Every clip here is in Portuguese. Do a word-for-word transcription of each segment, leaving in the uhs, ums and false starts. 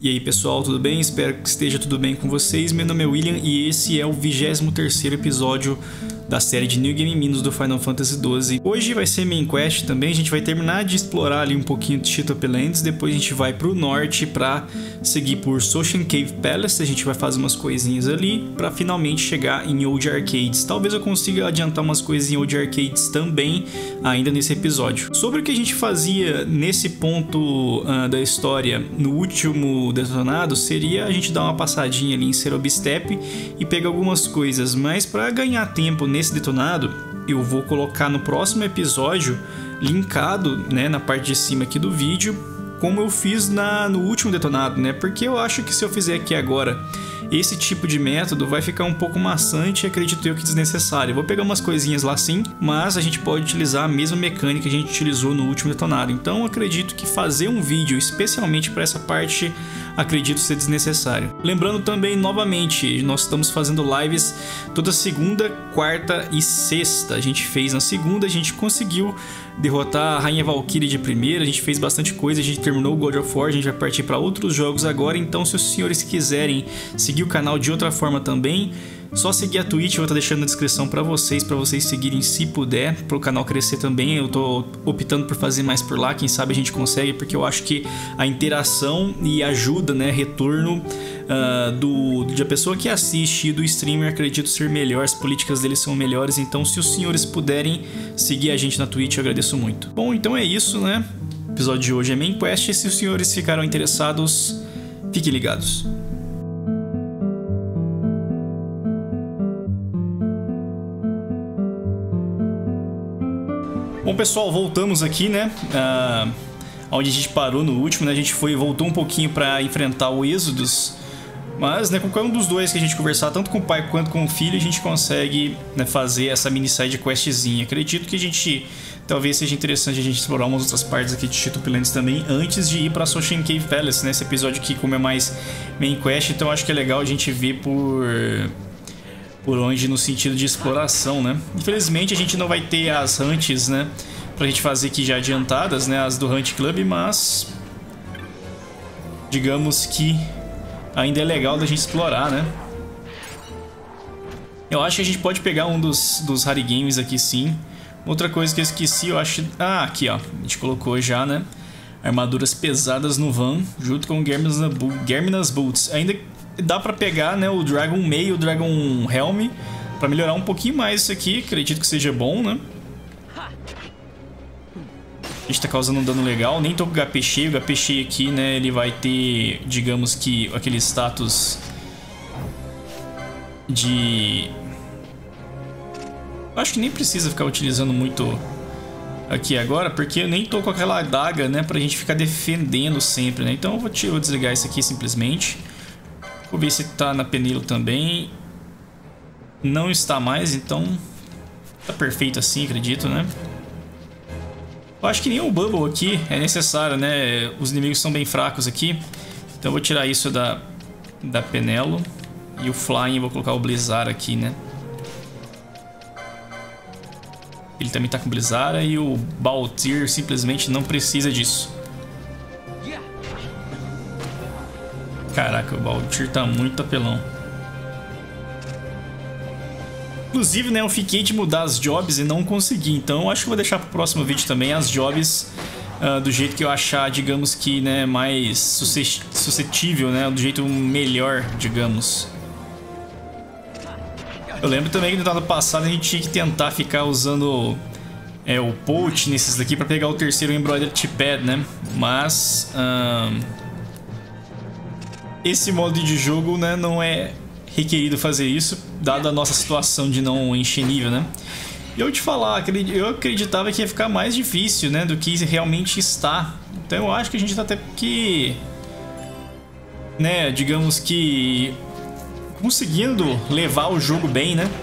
E aí pessoal, tudo bem? Espero que esteja tudo bem com vocês. Meu nome é William e esse é o vigésimo terceiro episódio da série de New Game Minus do Final Fantasy doze. Hoje vai ser main quest também, a gente vai terminar de explorar ali um pouquinho de Chitope Lands, depois a gente vai pro norte pra seguir por Sochen Cave Palace, a gente vai fazer umas coisinhas ali pra finalmente chegar em Old Arcades. Talvez eu consiga adiantar umas coisas em Old Arcades também ainda nesse episódio. Sobre o que a gente fazia nesse ponto uh, da história no último detonado, seria a gente dar uma passadinha ali em Cerobi Steppe e pegar algumas coisas, mas pra ganhar tempo nesse detonado, eu vou colocar no próximo episódio, linkado, né, na parte de cima aqui do vídeo, como eu fiz na, no último detonado, né? Porque eu acho que se eu fizer aqui agora esse tipo de método vai ficar um pouco maçante e acredito eu que desnecessário. Eu vou pegar umas coisinhas lá sim, mas a gente pode utilizar a mesma mecânica que a gente utilizou no último detonado. Então acredito que fazer um vídeo especialmente para essa parte acredito ser desnecessário. Lembrando também, novamente, nós estamos fazendo lives toda segunda, quarta e sexta. A gente fez na segunda, a gente conseguiu derrotar a Rainha Valkyrie de primeira, a gente fez bastante coisa, a gente terminou o God of War, a gente vai partir para outros jogos agora. Então se os senhores quiserem seguir o canal de outra forma também, só seguir a Twitch, eu vou estar deixando na descrição para vocês, para vocês seguirem se puder, para o canal crescer também. Eu tô optando por fazer mais por lá, quem sabe a gente consegue, porque eu acho que a interação e ajuda, né, retorno uh, do, de a pessoa que assiste e do streamer, acredito ser melhor, as políticas deles são melhores. Então se os senhores puderem seguir a gente na Twitch, eu agradeço muito. Bom, então é isso, né? O episódio de hoje é main quest, e se os senhores ficaram interessados, fiquem ligados. Bom pessoal, voltamos aqui, né, uh, onde a gente parou no último, né, a gente foi, voltou um pouquinho para enfrentar o Êxodos, mas, né, com qualquer um dos dois que a gente conversar, tanto com o pai quanto com o filho, a gente consegue, né, fazer essa mini side questzinha. Acredito que a gente, talvez seja interessante a gente explorar umas outras partes aqui de Chitope Lands também, antes de ir para Sochen Cave Palace, né, esse episódio aqui como é mais main quest, então acho que é legal a gente ver por... por onde no sentido de exploração, né? Infelizmente a gente não vai ter as hunts, né, pra gente fazer aqui já adiantadas, né, as do Hunt Club, mas digamos que ainda é legal da gente explorar, né? Eu acho que a gente pode pegar um dos, dos Rare Games aqui sim. Outra coisa que eu esqueci, eu acho... Ah, aqui ó, a gente colocou já, né, armaduras pesadas no van, junto com Germina's Boots. Ainda dá pra pegar, né, o Dragon Mail, o Dragon Helm, pra melhorar um pouquinho mais isso aqui. Acredito que seja bom, né? A gente tá causando um dano legal. Nem tô com o H P cheio. O H P cheio aqui, né, ele vai ter, digamos que, aquele status de... Acho que nem precisa ficar utilizando muito aqui agora, porque eu nem tô com aquela adaga, né, pra gente ficar defendendo sempre, né? Então eu vou, vou desligar isso aqui simplesmente. Vou ver se tá na Penelo também. Não está mais, então tá perfeito assim, acredito, né? Eu acho que nem o Bubble aqui é necessário, né? Os inimigos são bem fracos aqui. Então eu vou tirar isso da, da Penelo. E o Flying eu vou colocar o Blizzard aqui, né? Ele também tá com Blizzard. E o Baltir simplesmente não precisa disso. Caraca, o Baltir tá muito apelão. Inclusive, né, eu fiquei de mudar as jobs e não consegui. Então eu acho que vou deixar pro próximo vídeo também as jobs uh, do jeito que eu achar, digamos que, né, mais suscetível, né, do jeito melhor, digamos. Eu lembro também que no ano passado a gente tinha que tentar ficar usando é, o Poach nesses daqui pra pegar o terceiro Embroidered T-Pad, né? Mas... Um... esse modo de jogo, né, não é requerido fazer isso, dada a nossa situação de não encher nível, né? E eu te falar, eu acreditava que ia ficar mais difícil, né, do que realmente está. Então eu acho que a gente tá até que, né, digamos que conseguindo levar o jogo bem, né?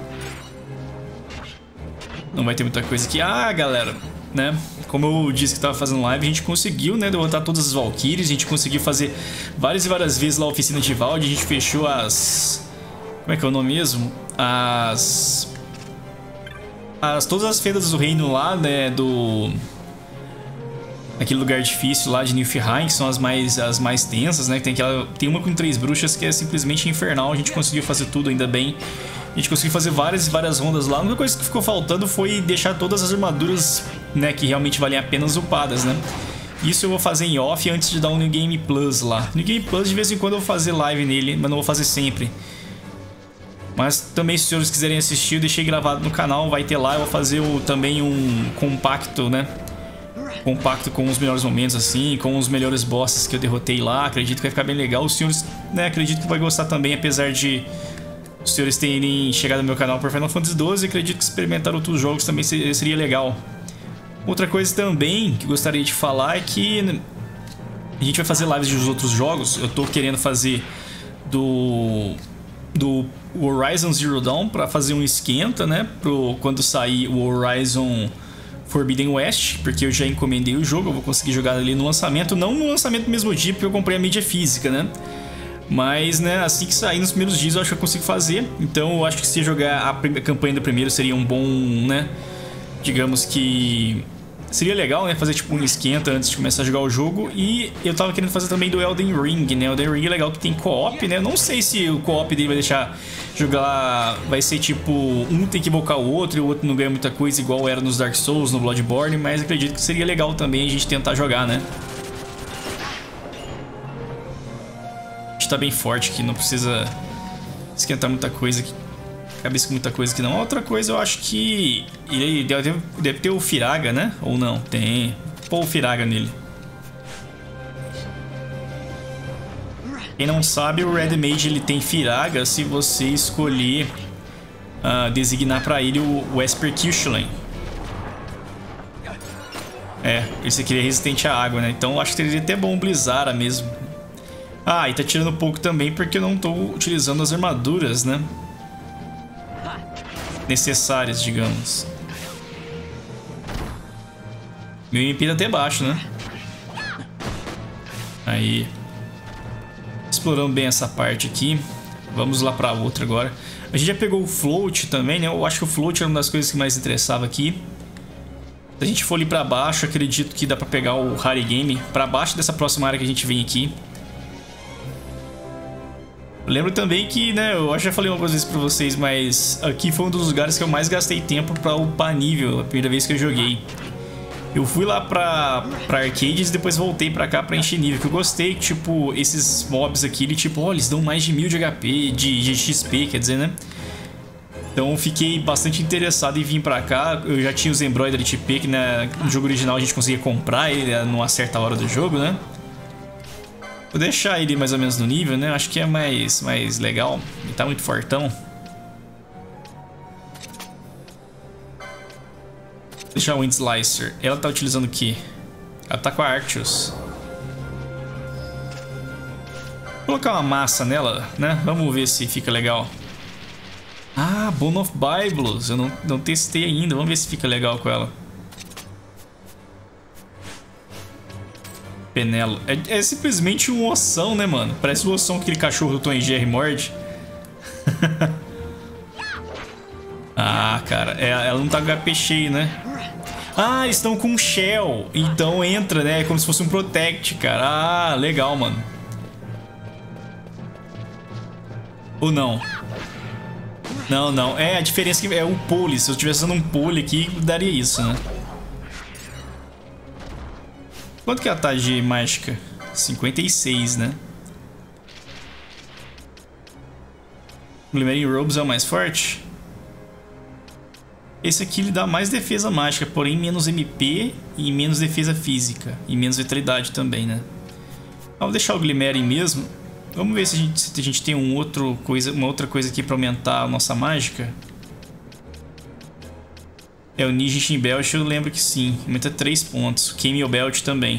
Não vai ter muita coisa aqui. Ah, galera, né? Como eu disse que estava fazendo live, a gente conseguiu, né, derrotar todas as Valkyries. A gente conseguiu fazer várias e várias vezes lá a oficina de Valde. A gente fechou as... Como é que é o nome mesmo? As... as todas as feiras do reino lá, né, do... aquele lugar difícil lá de Niflheim, que são as mais, as mais tensas, né? Tem, aquela, tem uma com três bruxas que é simplesmente infernal. A gente conseguiu fazer tudo, ainda bem. A gente conseguiu fazer várias e várias rondas lá. A única coisa que ficou faltando foi deixar todas as armaduras, né, que realmente valem a pena upadas, né? Isso eu vou fazer em off antes de dar um New Game Plus lá. New Game Plus, de vez em quando eu vou fazer live nele, mas não vou fazer sempre. Mas também, se os senhores quiserem assistir, eu deixei gravado no canal, vai ter lá. Eu vou fazer o, também um compacto, né? Compacto com os melhores momentos, assim, com os melhores bosses que eu derrotei lá. Acredito que vai ficar bem legal. Os senhores, né, acredito que vai gostar também, apesar de os senhores terem chegado no meu canal por Final Fantasy doze. Acredito que experimentar outros jogos também seria legal. Outra coisa também que gostaria de falar é que a gente vai fazer lives dos outros jogos. Eu tô querendo fazer do, do Horizon Zero Dawn para fazer um esquenta, né? Pro, quando sair o Horizon Forbidden West, porque eu já encomendei o jogo, eu vou conseguir jogar ali no lançamento. Não no lançamento do mesmo dia, porque eu comprei a mídia física, né? Mas, né, assim que sair nos primeiros dias eu acho que eu consigo fazer. Então eu acho que se jogar a campanha do primeiro seria um bom, né? Digamos que seria legal, né, fazer tipo um esquenta antes de começar a jogar o jogo. E eu tava querendo fazer também do Elden Ring, né? O Elden Ring é legal que tem co-op, né? Eu não sei se o co-op dele vai deixar jogar... Vai ser tipo, um tem que invocar o outro e o outro não ganha muita coisa igual era nos Dark Souls, no Bloodborne. Mas acredito que seria legal também a gente tentar jogar, né? A gente tá bem forte aqui, não precisa esquentar muita coisa aqui. Cabeça com muita coisa aqui não. Outra coisa, eu acho que ele deve, deve ter o Firaga, né? Ou não? Tem. Pô, o Firaga nele. Quem não sabe, o Red Mage ele tem Firaga se você escolher uh, designar pra ele o, o Esper Kyushlen. É, esse aqui é resistente à água, né? Então eu acho que seria até bom o Blizzara mesmo. Ah, e tá tirando um pouco também porque eu não tô utilizando as armaduras, né? Necessárias, digamos. Meu M P tá até baixo, né? Aí. Explorando bem essa parte aqui. Vamos lá pra outra agora. A gente já pegou o Float também, né? Eu acho que o Float era uma das coisas que mais interessava aqui. Se a gente for ali pra baixo, acredito que dá pra pegar o Harry Game pra baixo dessa próxima área que a gente vem aqui. Lembro também que, né, eu acho que já falei algumas vezes pra vocês, mas aqui foi um dos lugares que eu mais gastei tempo pra upar nível, a primeira vez que eu joguei. Eu fui lá pra, pra arcades e depois voltei pra cá pra encher nível, que eu gostei, tipo, esses mobs aqui, ele, tipo, ó, eles dão mais de mil de H P, de, de X P, quer dizer, né? Então eu fiquei bastante interessado em vir pra cá. Eu já tinha os Embroidery T P, que né, no jogo original a gente conseguia comprar ele numa certa hora do jogo, né? Vou deixar ele mais ou menos no nível, né? Acho que é mais, mais legal. Ele tá muito fortão. Vou deixar o Wind Slicer. Ela tá utilizando o quê? Ela tá com a Arctius. Vou colocar uma massa nela, né? Vamos ver se fica legal. Ah, Bone of Byblos. Eu não, não testei ainda. Vamos ver se fica legal com ela. Penelo. É, é simplesmente um ossão, né, mano? Parece o ossão que aquele cachorro do Tom e Jerry morde. Ah, cara. É, ela não tá com H P cheio, né? Ah, eles estão com Shell. Então entra, né? É como se fosse um Protect, cara. Ah, legal, mano. Ou não? Não, não. É, a diferença é que é o pole. Se eu estivesse usando um pole aqui, daria isso, né? Quanto que é a taxa de mágica? cinquenta e seis, né? Glimmering Robes é o mais forte? Esse aqui ele dá mais defesa mágica, porém menos M P e menos defesa física. E menos vitalidade também, né? Vamos deixar o Glimmering mesmo. Vamos ver se a gente, se a gente tem um outro coisa, uma outra coisa aqui pra aumentar a nossa mágica. É, o Nijin Belt eu lembro que sim. Aumenta três pontos. Camel Belt também.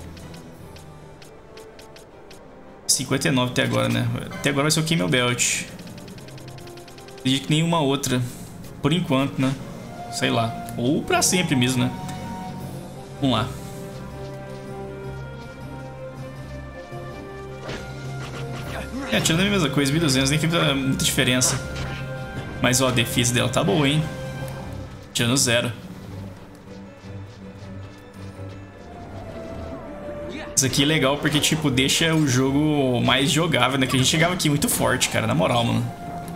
cinquenta e nove até agora, né? Até agora vai ser o Camel Belt. Não acredito que nenhuma outra. Por enquanto, né? Sei lá. Ou pra sempre mesmo, né? Vamos lá. É, tirando a mesma coisa, mil e duzentos nem fez muita diferença. Mas ó, a defesa dela tá boa, hein? Tirando zero. Isso aqui é legal porque, tipo, deixa o jogo mais jogável, né? Que a gente chegava aqui muito forte, cara, na moral, mano.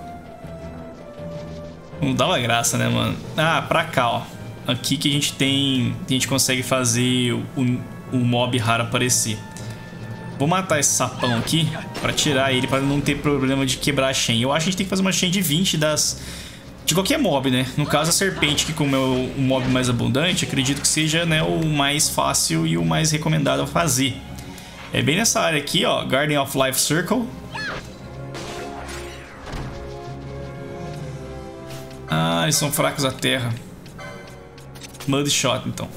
Não dava graça, né, mano? Ah, pra cá, ó. Aqui que a gente tem... A gente consegue fazer o, o mob raro aparecer. Vou matar esse sapão aqui pra tirar ele, pra não ter problema de quebrar a chain. Eu acho que a gente tem que fazer uma chain de vinte das... De qualquer mob, né? No caso, a serpente, que como é o, o mob mais abundante, acredito que seja, né, o mais fácil e o mais recomendado a fazer. É bem nessa área aqui, ó. Garden of Life Circle. Ah, eles são fracos à terra. Mud Shot, então.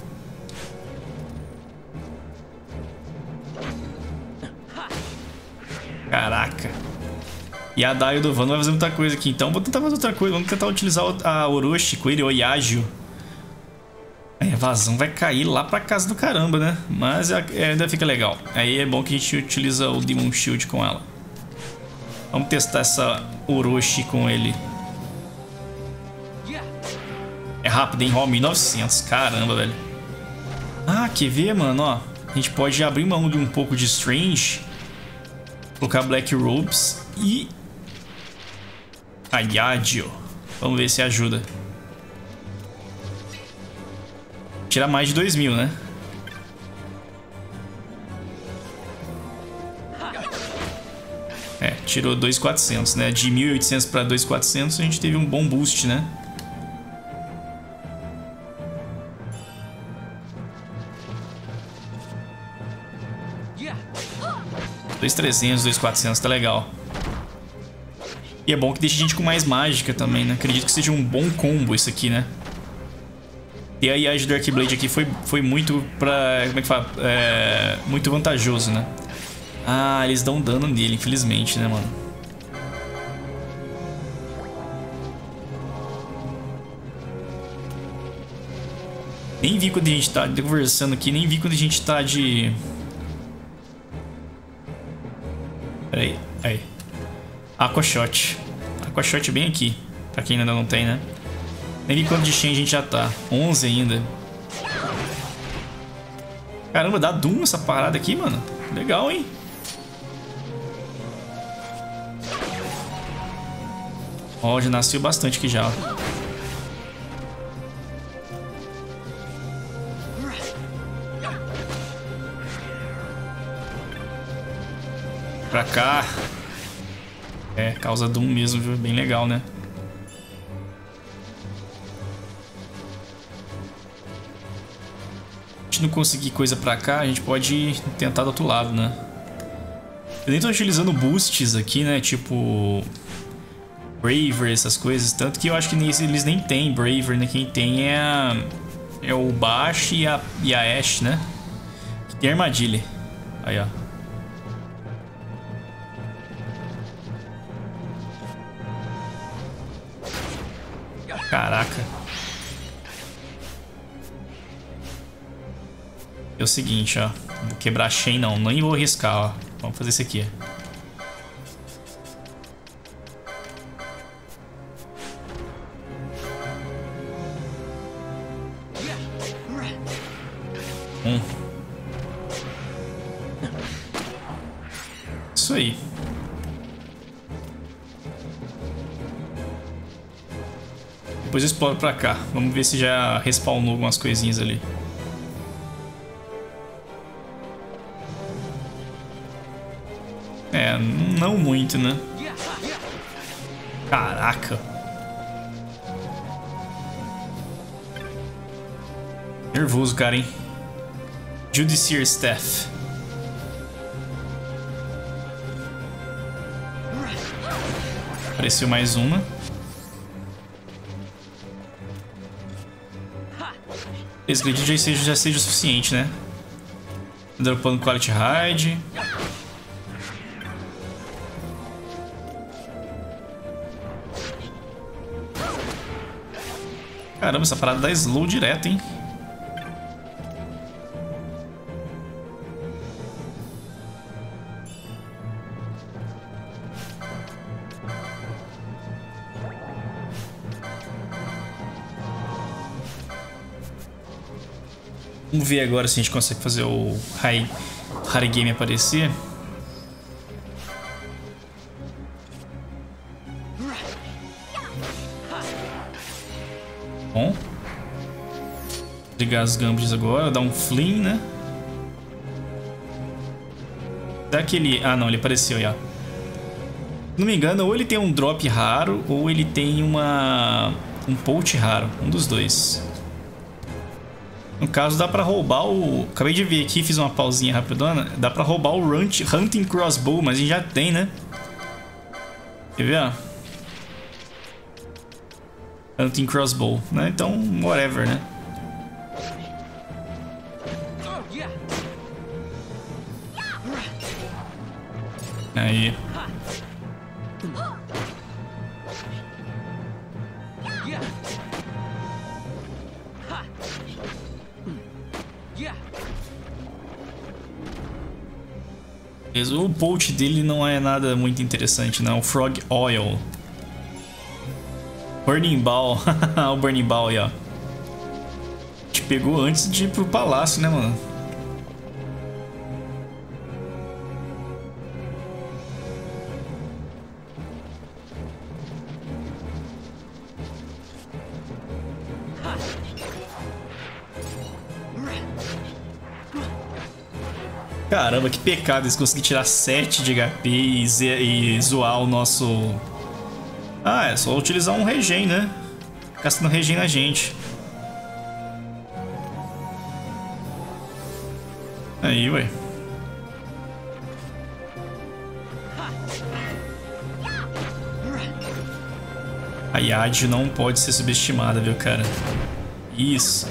Caraca. E a Dai e o Dovan não vai fazer muita coisa aqui, então vou tentar fazer outra coisa. Vamos tentar utilizar a Orochi com ele, o Yagio. A evasão vai cair lá pra casa do caramba, né? Mas ainda fica legal. Aí é bom que a gente utiliza o Demon Shield com ela. Vamos testar essa Orochi com ele. É rápido, hein? Ó, mil e novecentos. Caramba, velho. Ah, quer ver, mano? Ó, a gente pode abrir mão de um pouco de Strange. Colocar Black Robes e... a Yagio. Vamos ver se ajuda. Tirar mais de dois mil, né? É, tirou dois mil e quatrocentos, né? De mil e oitocentos para dois mil e quatrocentos a gente teve um bom boost, né? dois mil e trezentos, dois mil e quatrocentos, tá legal. E é bom que deixa a gente com mais mágica também, né? Acredito que seja um bom combo isso aqui, né? E a Yagio do Arcblade aqui foi, foi muito pra... Como é que fala? É, muito vantajoso, né? Ah, eles dão dano nele, infelizmente, né, mano? Nem vi quando a gente tá conversando aqui, nem vi quando a gente tá de... Peraí, aí. Aquashot. Aquashot bem aqui, pra quem ainda não tem, né? Nem vi quanto de chain a gente já tá. onze ainda. Caramba, dá Doom essa parada aqui, mano. Legal, hein? Ó, já nasceu bastante aqui já, ó. Pra cá. É, causa Doom mesmo, viu? Bem legal, né? Se a gente não conseguir coisa pra cá, a gente pode tentar do outro lado, né? Eu nem tô utilizando boosts aqui, né? Tipo... Braver, essas coisas. Tanto que eu acho que eles nem têm Braver, né? Quem tem é a... É o Bash e a, e a Ashe, né? Que tem armadilha. Aí, ó. Caraca. É o seguinte, ó. Vou quebrar a chain, não. Nem vou arriscar, ó. Vamos fazer isso aqui. Um. Isso aí. Depois eu exploro pra cá. Vamos ver se já respawnou algumas coisinhas ali. É, não muito, né? Caraca. Nervoso, cara, hein? Judiciary Staff. Apareceu mais uma. Esse acredito já seja, já seja o suficiente, né? Dropando Quality Hide. Caramba, essa parada dá slow direto, hein? Vamos ver agora se a gente consegue fazer o High, Harigame aparecer. Bom. Ligar as Gambits agora, dar um fling, né? Será que ele... Ah, não, ele apareceu já. Se não me engano, ou ele tem um drop raro, ou ele tem uma... um poach raro. Um dos dois. No caso, dá pra roubar o... Acabei de ver aqui, fiz uma pausinha rapidona. Dá pra roubar o Hunting Crossbow, mas a gente já tem, né? Quer ver, ó? Hunting Crossbow, né? Então, whatever, né? Aí. O poach dele não é nada muito interessante, não. Frog Oil. Burning Ball. O Burning Ball aí, ó. Te pegou antes de ir pro palácio, né, mano? Caramba, que pecado eles conseguirem tirar sete de H P e, e zoar o nosso... Ah, é só utilizar um regen, né? Gastando regen na gente. Aí, ué. A Yad não pode ser subestimada, viu, cara? Isso.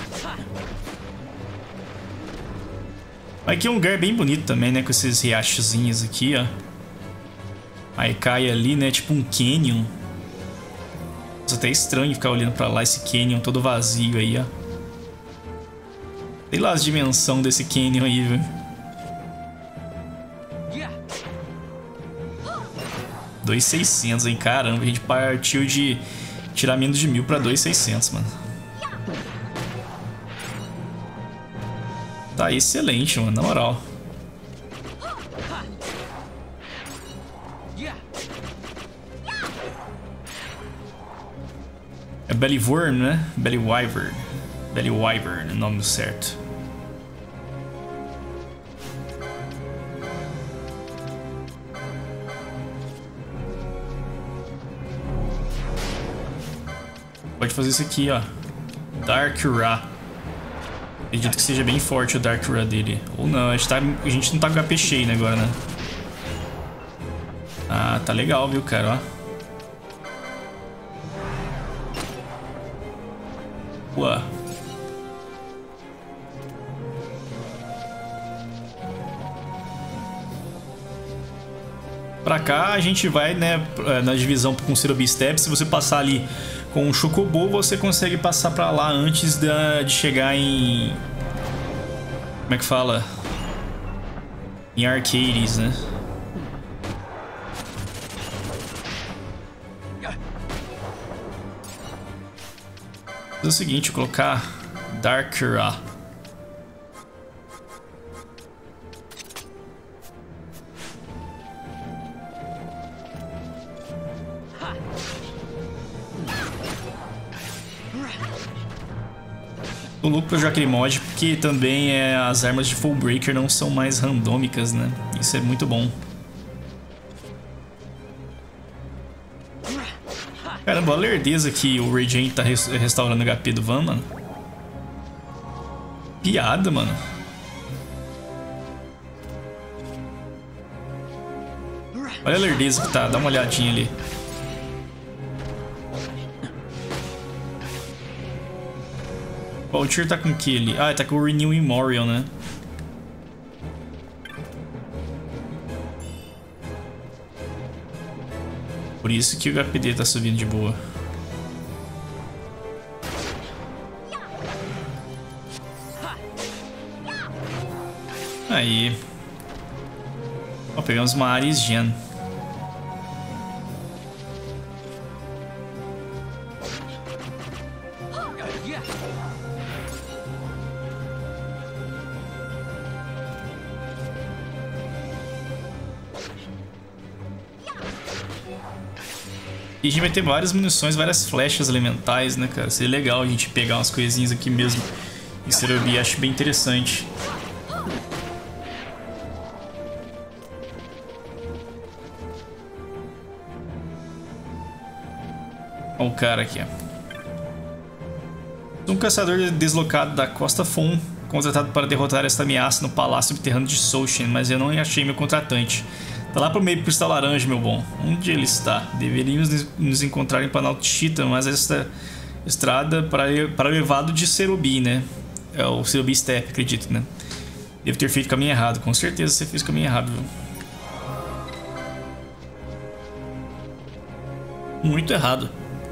Aqui é um lugar bem bonito também, né? Com esses riachozinhos aqui, ó. Aí cai ali, né? Tipo um canyon. Mas até estranho ficar olhando pra lá, esse canyon todo vazio aí, ó. Sei lá as dimensões desse canyon aí, velho. dois mil e seiscentos, hein? Caramba, a gente partiu de tirar menos de mil pra dois mil e seiscentos, mano. Tá excelente, mano, na moral. É Bellyworm, né? Bellywyvern. Bellywyvern, o nome certo. Pode fazer isso aqui, ó. Dark Ra. Acredito que seja bem forte o Dark Ra dele. Ou não, a gente, tá, a gente não tá com H P cheio, né, agora, né? Ah, tá legal, viu, cara, ó. Ué. Pra cá a gente vai, né, na divisão com o Cerubi Step. Se você passar ali com o Chocobo, você consegue passar pra lá antes da, de chegar em... Como é que fala? Em Arcades, né? Vou fazer o seguinte, vou colocar Dark Ra. O louco pra jogar aquele mod, porque também é, as armas de Full Breaker não são mais randômicas, né? Isso é muito bom. Caramba, a lerdeza que o Regen tá restaurando o H P do Van, mano. Piada, mano. Olha a lerdeza que tá, dá uma olhadinha ali. O Tyr tá com o que ali? Ah, ele tá com o Renew Memorial, né? Por isso que o H P dele tá subindo de boa. Aí. Ó, pegamos uma Ares Gen. E a gente vai ter várias munições, várias flechas elementais, né, cara? Seria legal a gente pegar umas coisinhas aqui mesmo em Serobi, acho bem interessante. Olha o cara aqui, ó. Um caçador deslocado da Costa Fon, contratado para derrotar esta ameaça no palácio subterrâneo de Soulshen, mas eu não achei meu contratante. Tá lá pro meio do Cristal Laranja, meu bom. Onde ele está? Deveríamos nos encontrar em Planalto Chita, mas esta estrada para, para o elevado de Serobi, né? É o Serobi Steppe, acredito, né? Devo ter feito o caminho errado. Com certeza você fez o caminho errado, viu? Muito errado.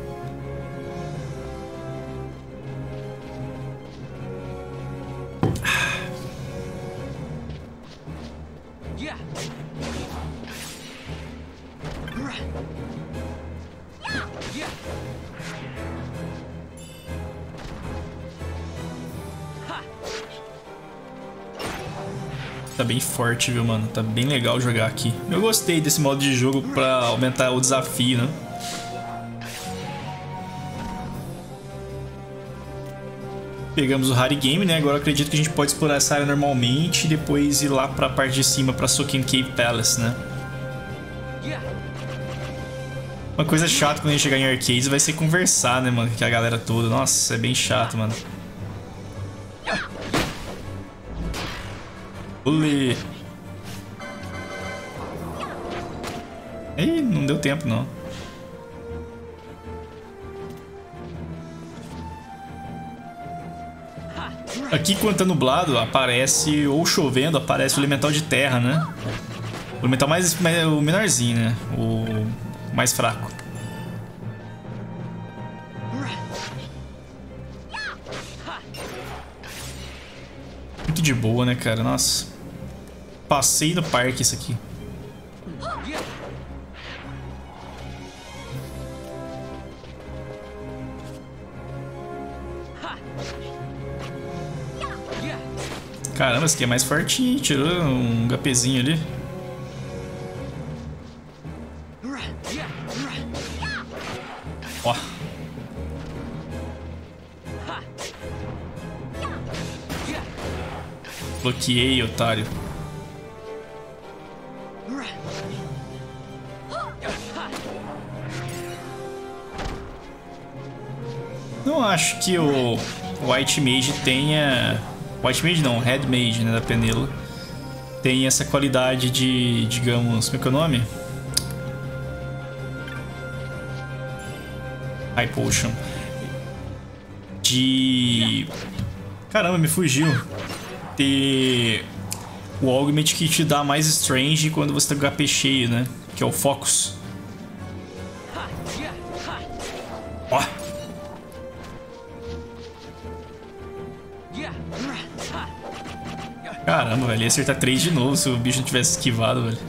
Tá bem forte, viu, mano? Tá bem legal jogar aqui. Eu gostei desse modo de jogo pra aumentar o desafio, né? Pegamos o Harry Game, né? Agora eu acredito que a gente pode explorar essa área normalmente e depois ir lá pra parte de cima, pra Soken Cave Palace, né? Uma coisa chata quando a gente chegar em arcades vai ser conversar, né, mano? Com a galera toda. Nossa, é bem chato, mano. Olê! Ih, não deu tempo, não. Aqui, quando tá nublado, aparece, ou chovendo, aparece o elemental de terra, né? O elemental mais, mais o menorzinho, né? O mais fraco. Muito de boa, né, cara? Nossa. Passei no parque isso aqui. Caramba, esse aqui é mais fortinho. Tirou um HPzinho ali. Ó. Bloqueei, otário. Não acho que o White Mage tenha... White Mage não, Red Mage, né, da Penelo. Tem essa qualidade de, digamos... Como é que é o nome? High Potion. De... Caramba, me fugiu. Ter... O Augment que te dá mais Strange quando você tá com o H P cheio, né? Que é o Focus. Ó! Caramba, velho, ia acertar três de novo se o bicho não tivesse esquivado, velho.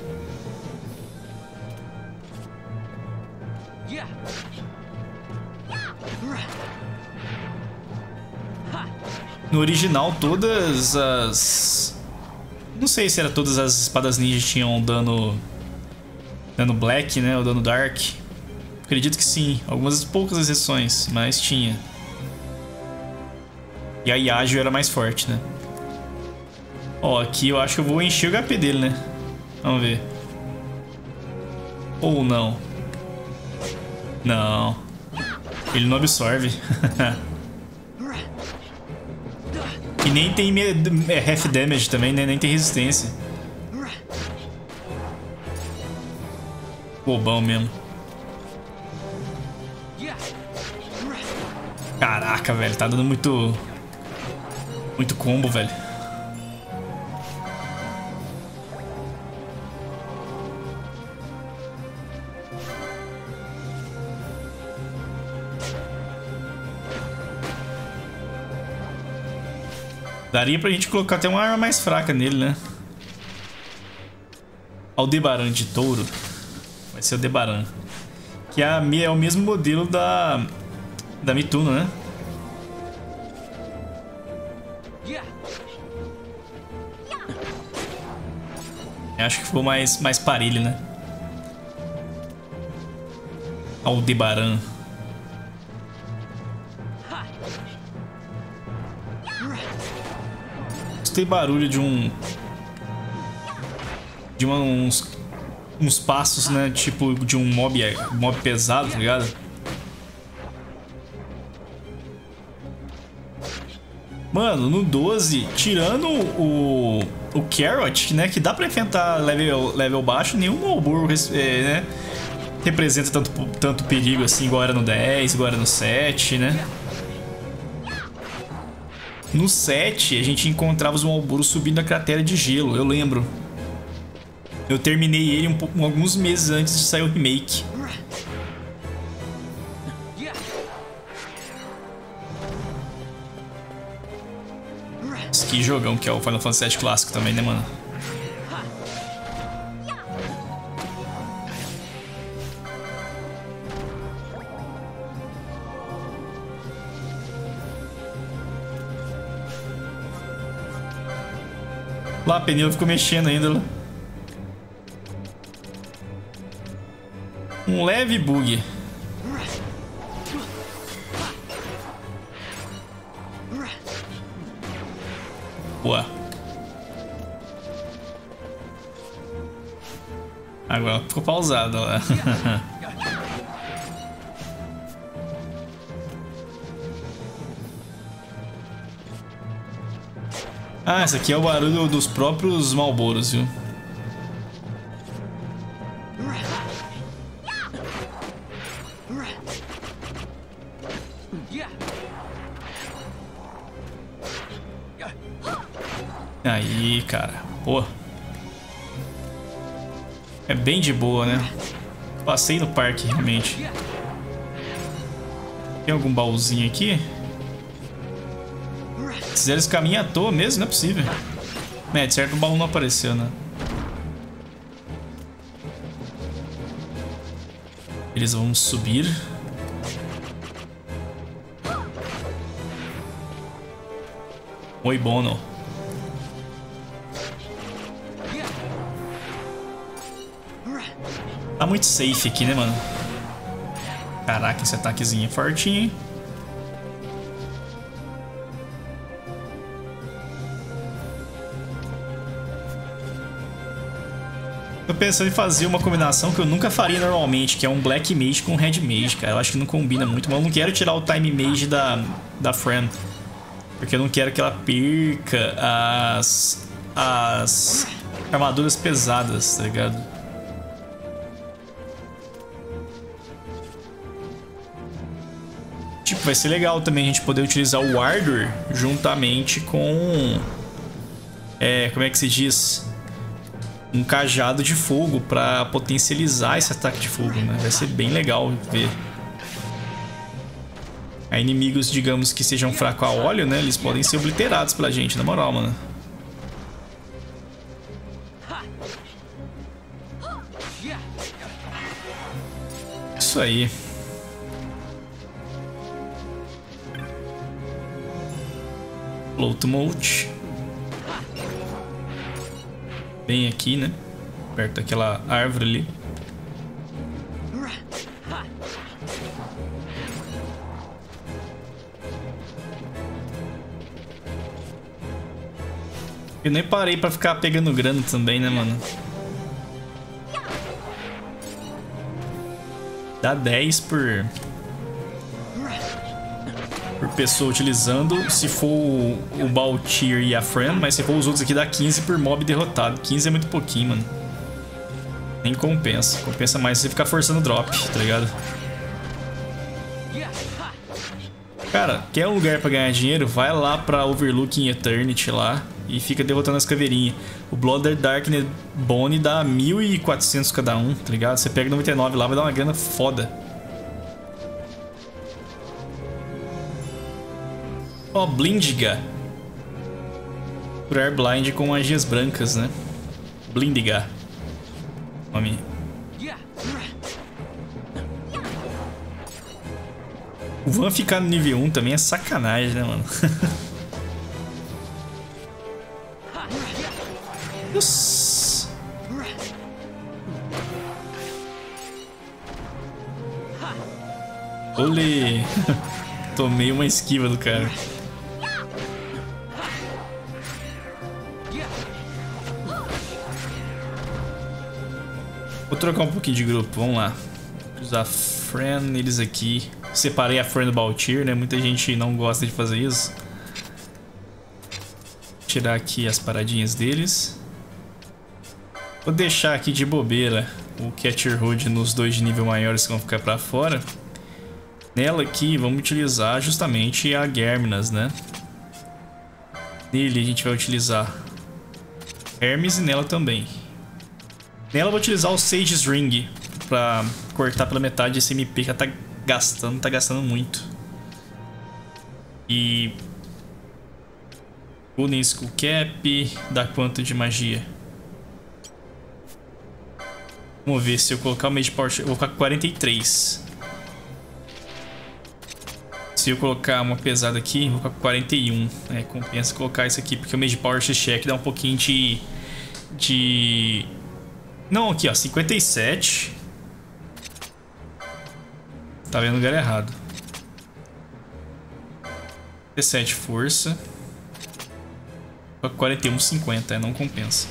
No original, todas as... Não sei se era todas as espadas ninja tinham dano... Dano black, né? Ou dano dark. Acredito que sim. Algumas poucas exceções, mas tinha. E a Yagyu era mais forte, né? Ó, aqui eu acho que eu vou encher o H P dele, né? Vamos ver. Ou não. Não. Ele não absorve. E nem tem é, half damage também, né? Nem tem resistência. Bobão mesmo. Caraca, velho. Tá dando muito... Muito combo, velho. Daria pra gente colocar até uma arma mais fraca nele, né? Aldebaran de touro. Vai ser o Aldebaran. Que é, a, é o mesmo modelo da... Da Mituno, né? Eu acho que ficou mais, mais parelho, né? Aldebaran. Tem barulho de um... De uma, uns... Uns passos, né? Tipo de um mob, mob pesado, tá ligado? Mano, no doze, tirando o... O Carrot, né? Que dá pra enfrentar level, level baixo. Nenhum Malboro, é, né? Representa tanto, tanto perigo assim, igual era no dez, igual era no sete, né? No sete, a gente encontrava os Malboro subindo a cratera de gelo, eu lembro. Eu terminei ele um, um, alguns meses antes de sair o remake. Que jogão que é o Final Fantasy sete clássico também, né, mano? Lá, a pneu ficou mexendo ainda lá. Um leve bug. Boa. Agora ficou pausado, ó. Ah, esse aqui é o barulho dos próprios Malboros, viu? Aí, cara. Pô. É bem de boa, né? Passei no parque, realmente. Tem algum baúzinho aqui? Fizeram esse caminho à toa mesmo? Não é possível. É, de certo o baú não apareceu, né? Eles vão subir. Oi, Bono. Tá muito safe aqui, né, mano? Caraca, esse ataquezinho é fortinho, hein? Tô pensando em fazer uma combinação que eu nunca faria normalmente, que é um Black Mage com Red Mage, cara. Eu acho que não combina muito, mas eu não quero tirar o Time Mage da, da Fran. Porque eu não quero que ela perca as, as armaduras pesadas, tá ligado? Tipo, vai ser legal também a gente poder utilizar o Ardor juntamente com... É, como é que se diz? Um cajado de fogo pra potencializar esse ataque de fogo, né? Vai ser bem legal ver. A inimigos, digamos, que sejam fracos a óleo, né? Eles podem ser obliterados pela gente, na moral, mano. Isso aí. Float Mode. Bem aqui, né? Perto daquela árvore ali. Eu nem parei pra ficar pegando grana também, né, mano? Dá dez por... por pessoa utilizando, se for o, o Baltir e a Fran, mas se for os outros aqui dá quinze por mob derrotado. quinze é muito pouquinho, mano. Nem compensa. Compensa mais você ficar forçando o drop, tá ligado? Cara, quer um lugar pra ganhar dinheiro? Vai lá pra Overlooking Eternity lá e fica derrotando as caveirinhas. O Blood Darkness Bone dá mil e quatrocentos cada um, tá ligado? Você pega noventa e nove lá, vai dar uma grana foda. Ó, oh, Blindiga. Curar blind com magias brancas, né? Blindiga. Nome. O Van ficar no nível um também é sacanagem, né, mano? Nossa. Olê! Tomei uma esquiva do cara. Vou trocar um pouquinho de grupo, vamos lá. Vou usar Friend, eles aqui. Separei a Friend do Baltir, né? Muita gente não gosta de fazer isso. Vou tirar aqui as paradinhas deles. Vou deixar aqui de bobeira o Catcher Hood nos dois de nível maiores que vão ficar pra fora. Nela aqui vamos utilizar justamente a Germinas, né? Nele a gente vai utilizar Hermes e nela também. Nela eu vou utilizar o Sage's Ring pra cortar pela metade esse M P que ela tá gastando, tá gastando muito. E... Golden Skull Cap dá quanto de magia? Vamos ver se eu colocar o Mage Power... Eu vou colocar quarenta e três. Se eu colocar uma pesada aqui, vou colocar quarenta e um. É, compensa colocar isso aqui, porque o Mage Power Check dá um pouquinho de... De... Não, aqui ó, cinquenta e sete. Tá vendo o lugar errado. dezessete força. quarenta e um, cinquenta, é, não compensa.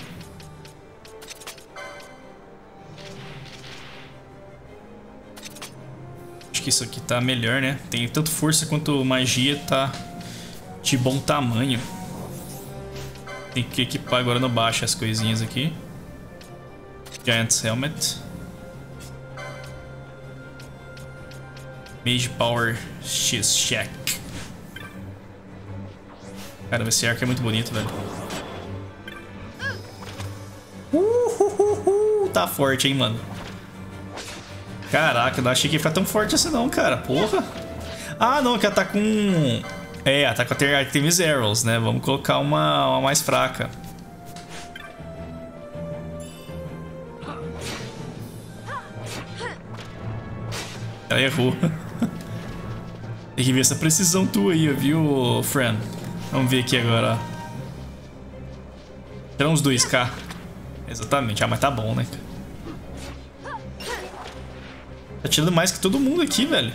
Acho que isso aqui tá melhor, né? Tem tanto força quanto magia, tá de bom tamanho. Tem que equipar agora no baixo as coisinhas aqui. Giant's Helmet. Mage Power X Check. Caramba, esse arco é muito bonito, velho. Uhuhuhu, tá forte, hein, mano. Caraca, eu não achei que ia ficar tão forte assim não, cara. Porra. Ah, não, que ela tá com... É, ela tá com a Artemis Arrows, né? Vamos colocar uma, uma mais fraca. Ela errou. Tem que ver essa precisão tua aí, viu, friend? Vamos ver aqui agora, ó. Tirar uns dois K. Exatamente. Ah, mas tá bom, né? Tá tirando mais que todo mundo aqui, velho.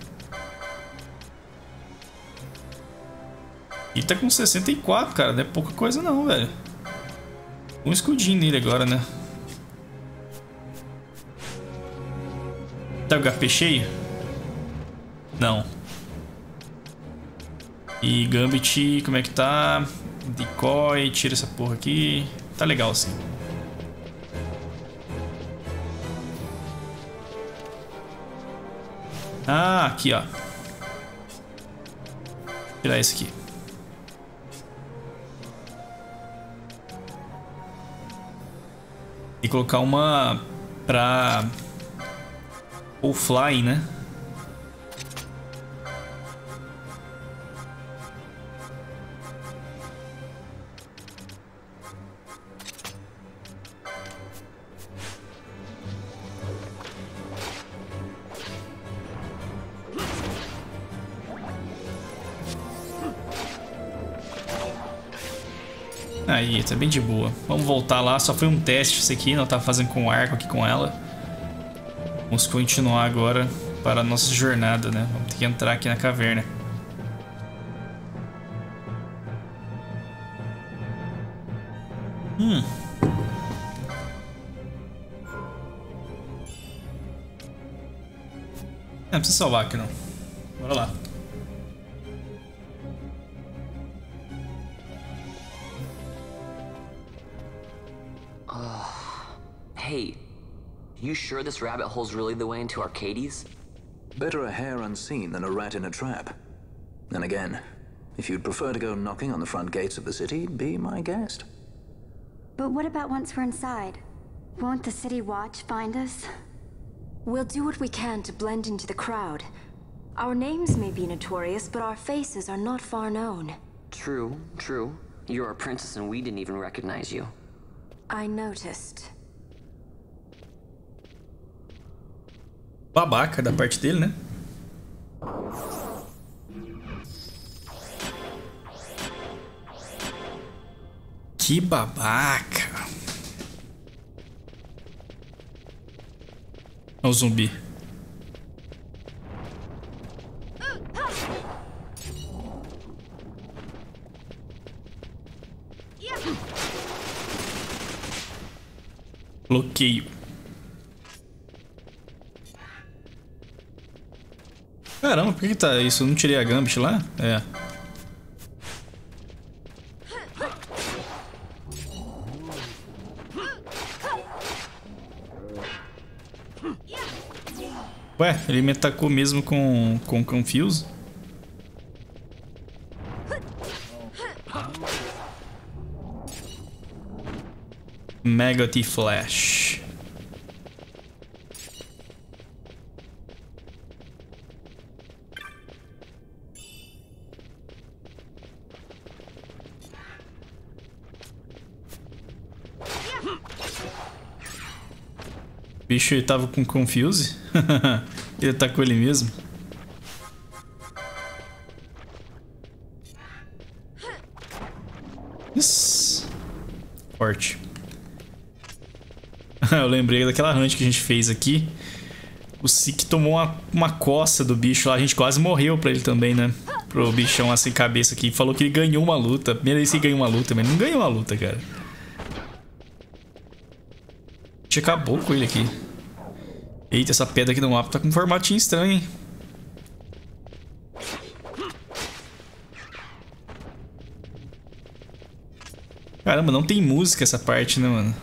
E tá com sessenta e quatro, cara. Não é pouca coisa não, velho. Um escudinho nele agora, né? Tá o H P cheio? Não. E Gambit, como é que tá? Decoy, tira essa porra aqui. Tá legal assim. Ah, aqui ó. Tirar esse aqui. E colocar uma pra o flying, né? Aí, tá bem de boa. Vamos voltar lá. Só foi um teste isso aqui. Não tava fazendo com arco aqui com ela. Vamos continuar agora para a nossa jornada, né? Vamos ter que entrar aqui na caverna. Hum. Não precisa salvar aqui não. Bora lá. Hey, you sure this rabbit hole's really the way into Arcades? Better a hare unseen than a rat in a trap. And again, if you'd prefer to go knocking on the front gates of the city, be my guest. But what about once we're inside? Won't the city watch find us? We'll do what we can to blend into the crowd. Our names may be notorious, but our faces are not far known. True, true. You're a princess and we didn't even recognize you. I noticed. Babaca da parte dele, né? Que babaca. Olha o zumbi. Bloqueio. Caramba, por que, que tá isso? Eu não tirei a Gambit lá? É. Ué, ele me atacou mesmo com, com Confuse? Mega T-Flash. O bicho tava com Confuse? Ele atacou ele mesmo? Isso. Forte. Eu lembrei daquela hunt que a gente fez aqui. O Sik tomou uma, uma coça do bicho lá. A gente quase morreu pra ele também, né? Pro bichão lá sem cabeça aqui. Falou que ele ganhou uma luta. Primeira vez que ele ganhou uma luta, mas não ganhou uma luta, cara. A gente acabou com ele aqui. Eita, essa pedra aqui no mapa tá com um formatinho estranho, hein? Caramba, não tem música essa parte, né, mano?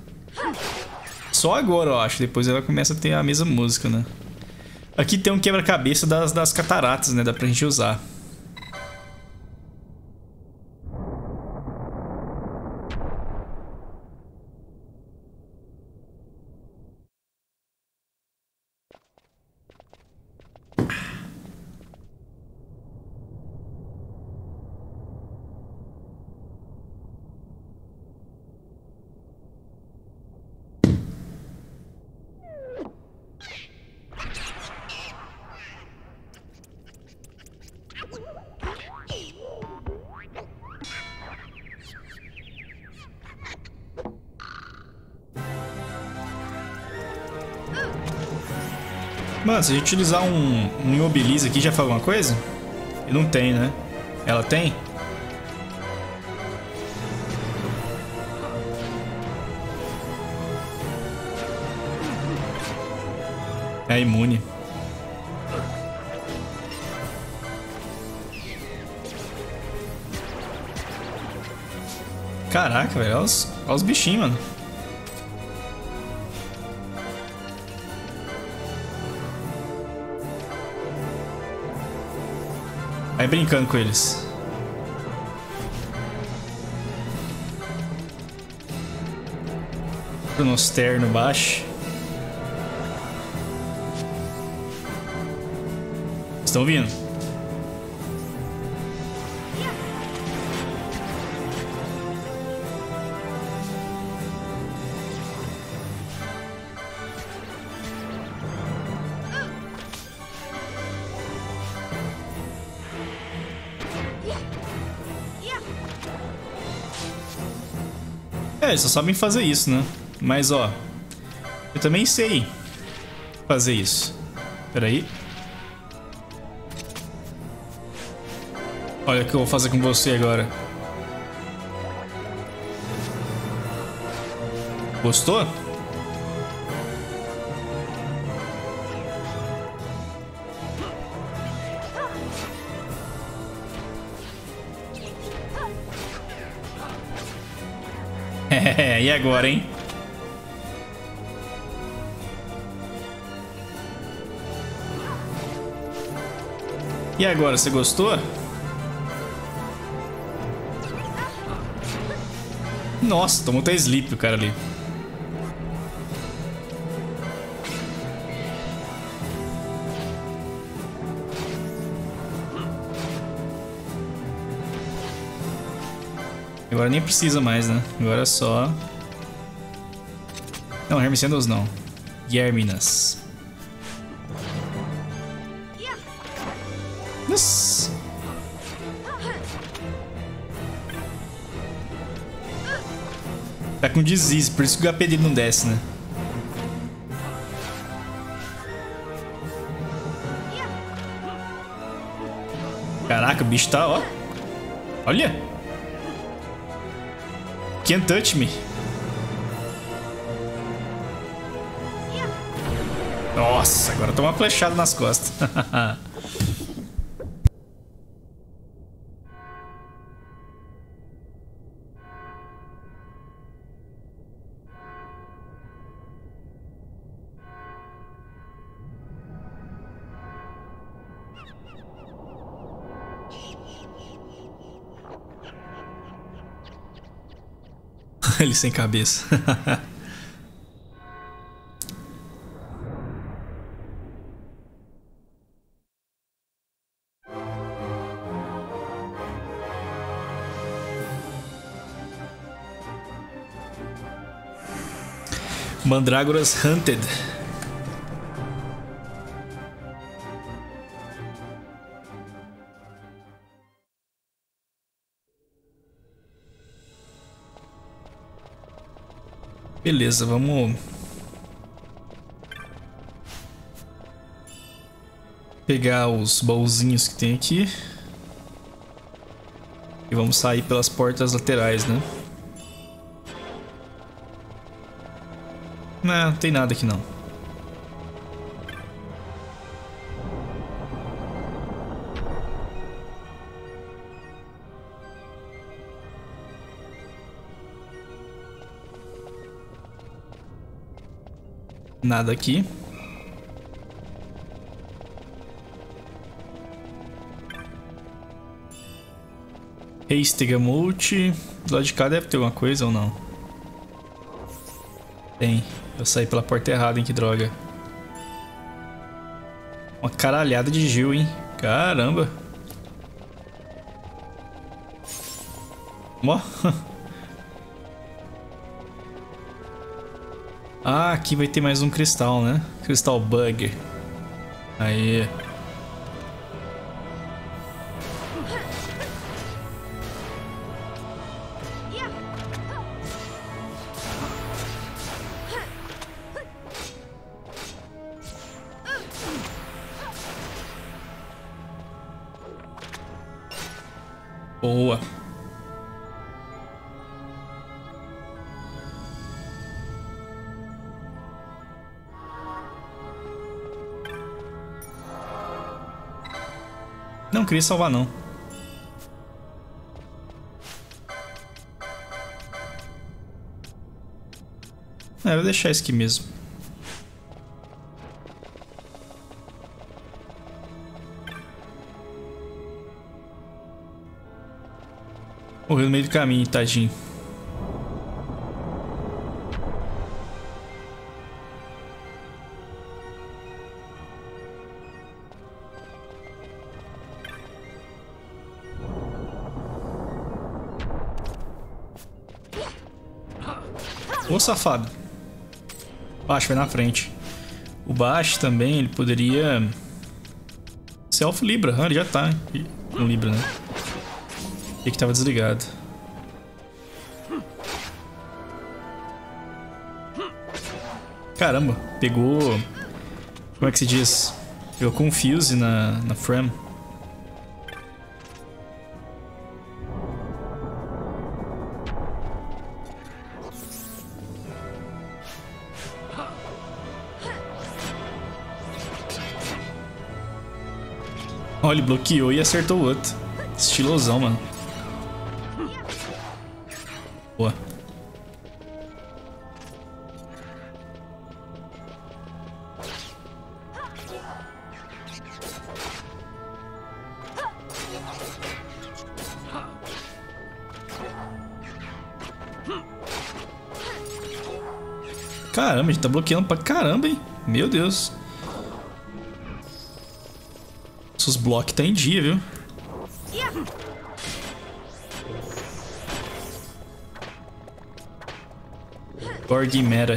Só agora, eu acho. Depois ela começa a ter a mesma música, né? Aqui tem um quebra-cabeça das, das cataratas, né? Dá pra gente usar. Mano, se a gente utilizar um, um Imobilize aqui, já faz alguma coisa? E não tem, né? Ela tem? É imune. Caraca, velho. Olha os, olha os bichinhos, mano. Vai brincando com eles. Chronoster no baixo. Estão vindo. É, eles só sabem fazer isso, né? Mas, ó, eu também sei fazer isso. Pera aí. Olha o que eu vou fazer com você agora. Gostou? É, e agora, hein? E agora, você gostou? Nossa, tomou até sleep o cara ali. Agora nem precisa mais, né? Agora é só... Não, Hermescendos não. Germinas. Nossa. Tá com disease, por isso que o H P dele não desce, né? Caraca, o bicho tá, ó. Olha. Can't touch me. Nossa, agora toma uma flechada nas costas. Ele sem cabeça. Mandrágoras Hunted. Beleza, vamos pegar os baúzinhos que tem aqui e vamos sair pelas portas laterais, né? Não, não tem nada aqui não. Nada aqui. Estigamult. Do lado de cá deve ter alguma coisa ou não? Tem. Eu saí pela porta errada, hein? Que droga. Uma caralhada de Gil, hein? Caramba. Ó. Ah, aqui vai ter mais um cristal, né? Cristal Bug. Aí. Boa. Não queria salvar não. É, vou deixar isso aqui mesmo. Morreu no meio do caminho, tadinho. Ô safado. Baixo vai na frente. O baixo também, ele poderia Self Libra, ah, ele já tá no Libra, né? E que tava desligado. Caramba, pegou... Como é que se diz? Pegou Confuse na, na Frame. Olha, ele bloqueou e acertou o outro. Estilosão, mano. Boa. Caramba, a gente tá bloqueando pra caramba, hein? Meu Deus. Os blocos tá em dia, viu? Gorg Meta.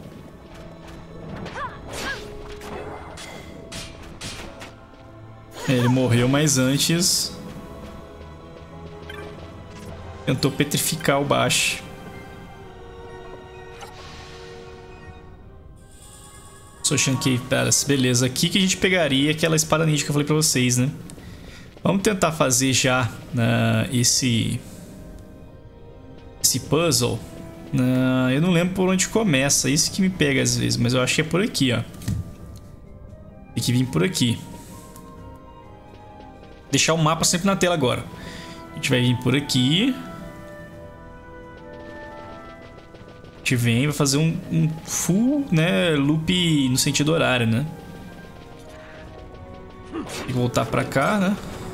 Ele morreu, mas antes tentou petrificar o baixo. Ocean Cave Palace, beleza. Aqui que a gente pegaria aquela espada ninja que eu falei pra vocês, né? Vamos tentar fazer já uh, esse esse puzzle. Uh, eu não lembro por onde começa, isso que me pega às vezes, mas eu acho que é por aqui, ó. Tem que vir por aqui. Deixar o mapa sempre na tela agora. A gente vai vir por aqui. A gente vem, vai fazer um, um full, né, loop no sentido horário, né? E voltar pra cá, né?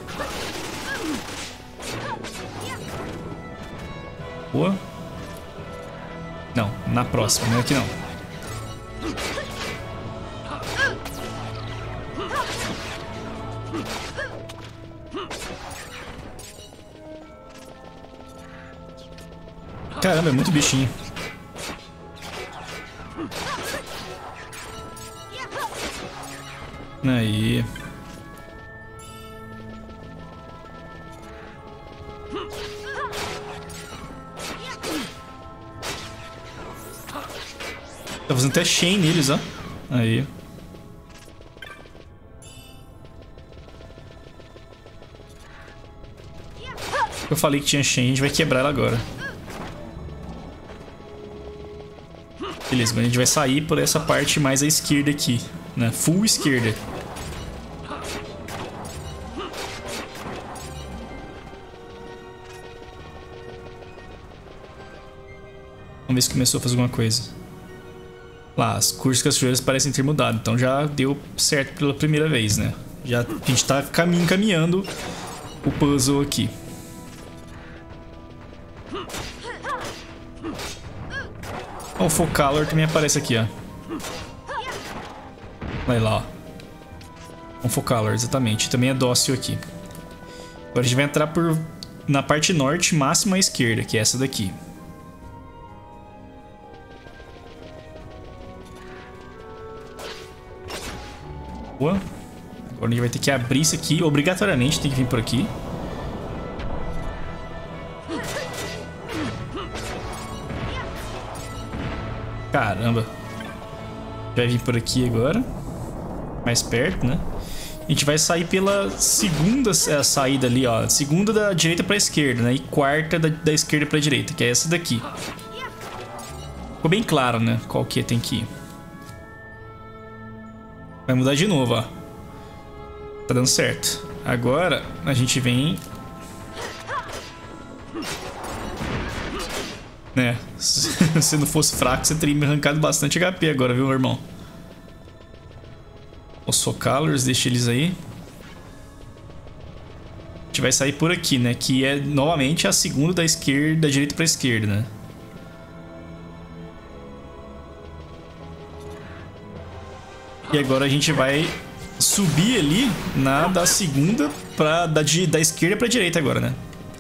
Boa. Não, na próxima, não é aqui não. Caramba, é muito bichinho. Aí. Tá fazendo até chain neles, ó. Aí. Eu falei que tinha chain, a gente vai quebrar ela agora. Beleza, agora a gente vai sair por essa parte mais à esquerda aqui, né? Full esquerda. Vamos ver se começou a fazer alguma coisa. Lá, as cursos cachoeiras parecem ter mudado, então já deu certo pela primeira vez, né? Já, a gente tá caminho, caminhando o puzzle aqui. O Focalor também aparece aqui, ó. Vai lá, ó. O Focalor, exatamente. Também é dócil aqui. Agora a gente vai entrar por, na parte norte, máxima à esquerda, que é essa daqui. Boa. Agora a gente vai ter que abrir isso aqui. Obrigatoriamente tem que vir por aqui. Caramba. Vai vir por aqui agora. Mais perto, né? A gente vai sair pela segunda é, saída ali, ó. Segunda da direita pra esquerda, né? E quarta da, da esquerda pra direita, que é essa daqui. Ficou bem claro, né? Qual que tem que ir. Vai mudar de novo, ó. Tá dando certo. Agora a gente vem... Né, se não fosse fraco, você teria me arrancado bastante H P agora, viu, irmão? Os Focalors, deixa eles aí. A gente vai sair por aqui, né? Que é, novamente, a segunda da esquerda, da direita pra esquerda, né? E agora a gente vai subir ali na da segunda pra, da, da esquerda pra direita agora, né?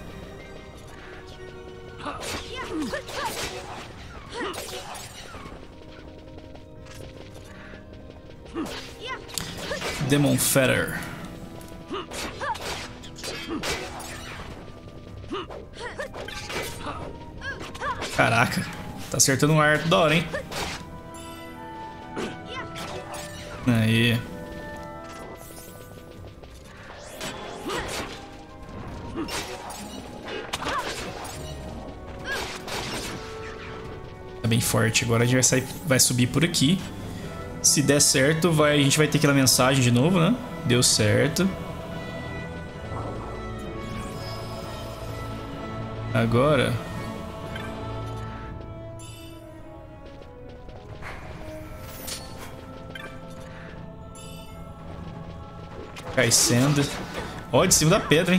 Demon Feather. Caraca, tá acertando um ar da hora, hein? Aí. Tá bem forte. Agora a gente vai sair, vai subir por aqui. Se der certo, vai, a gente vai ter aquela mensagem de novo, né? Deu certo. Agora... Cai sendo. Ó, de cima da pedra, hein?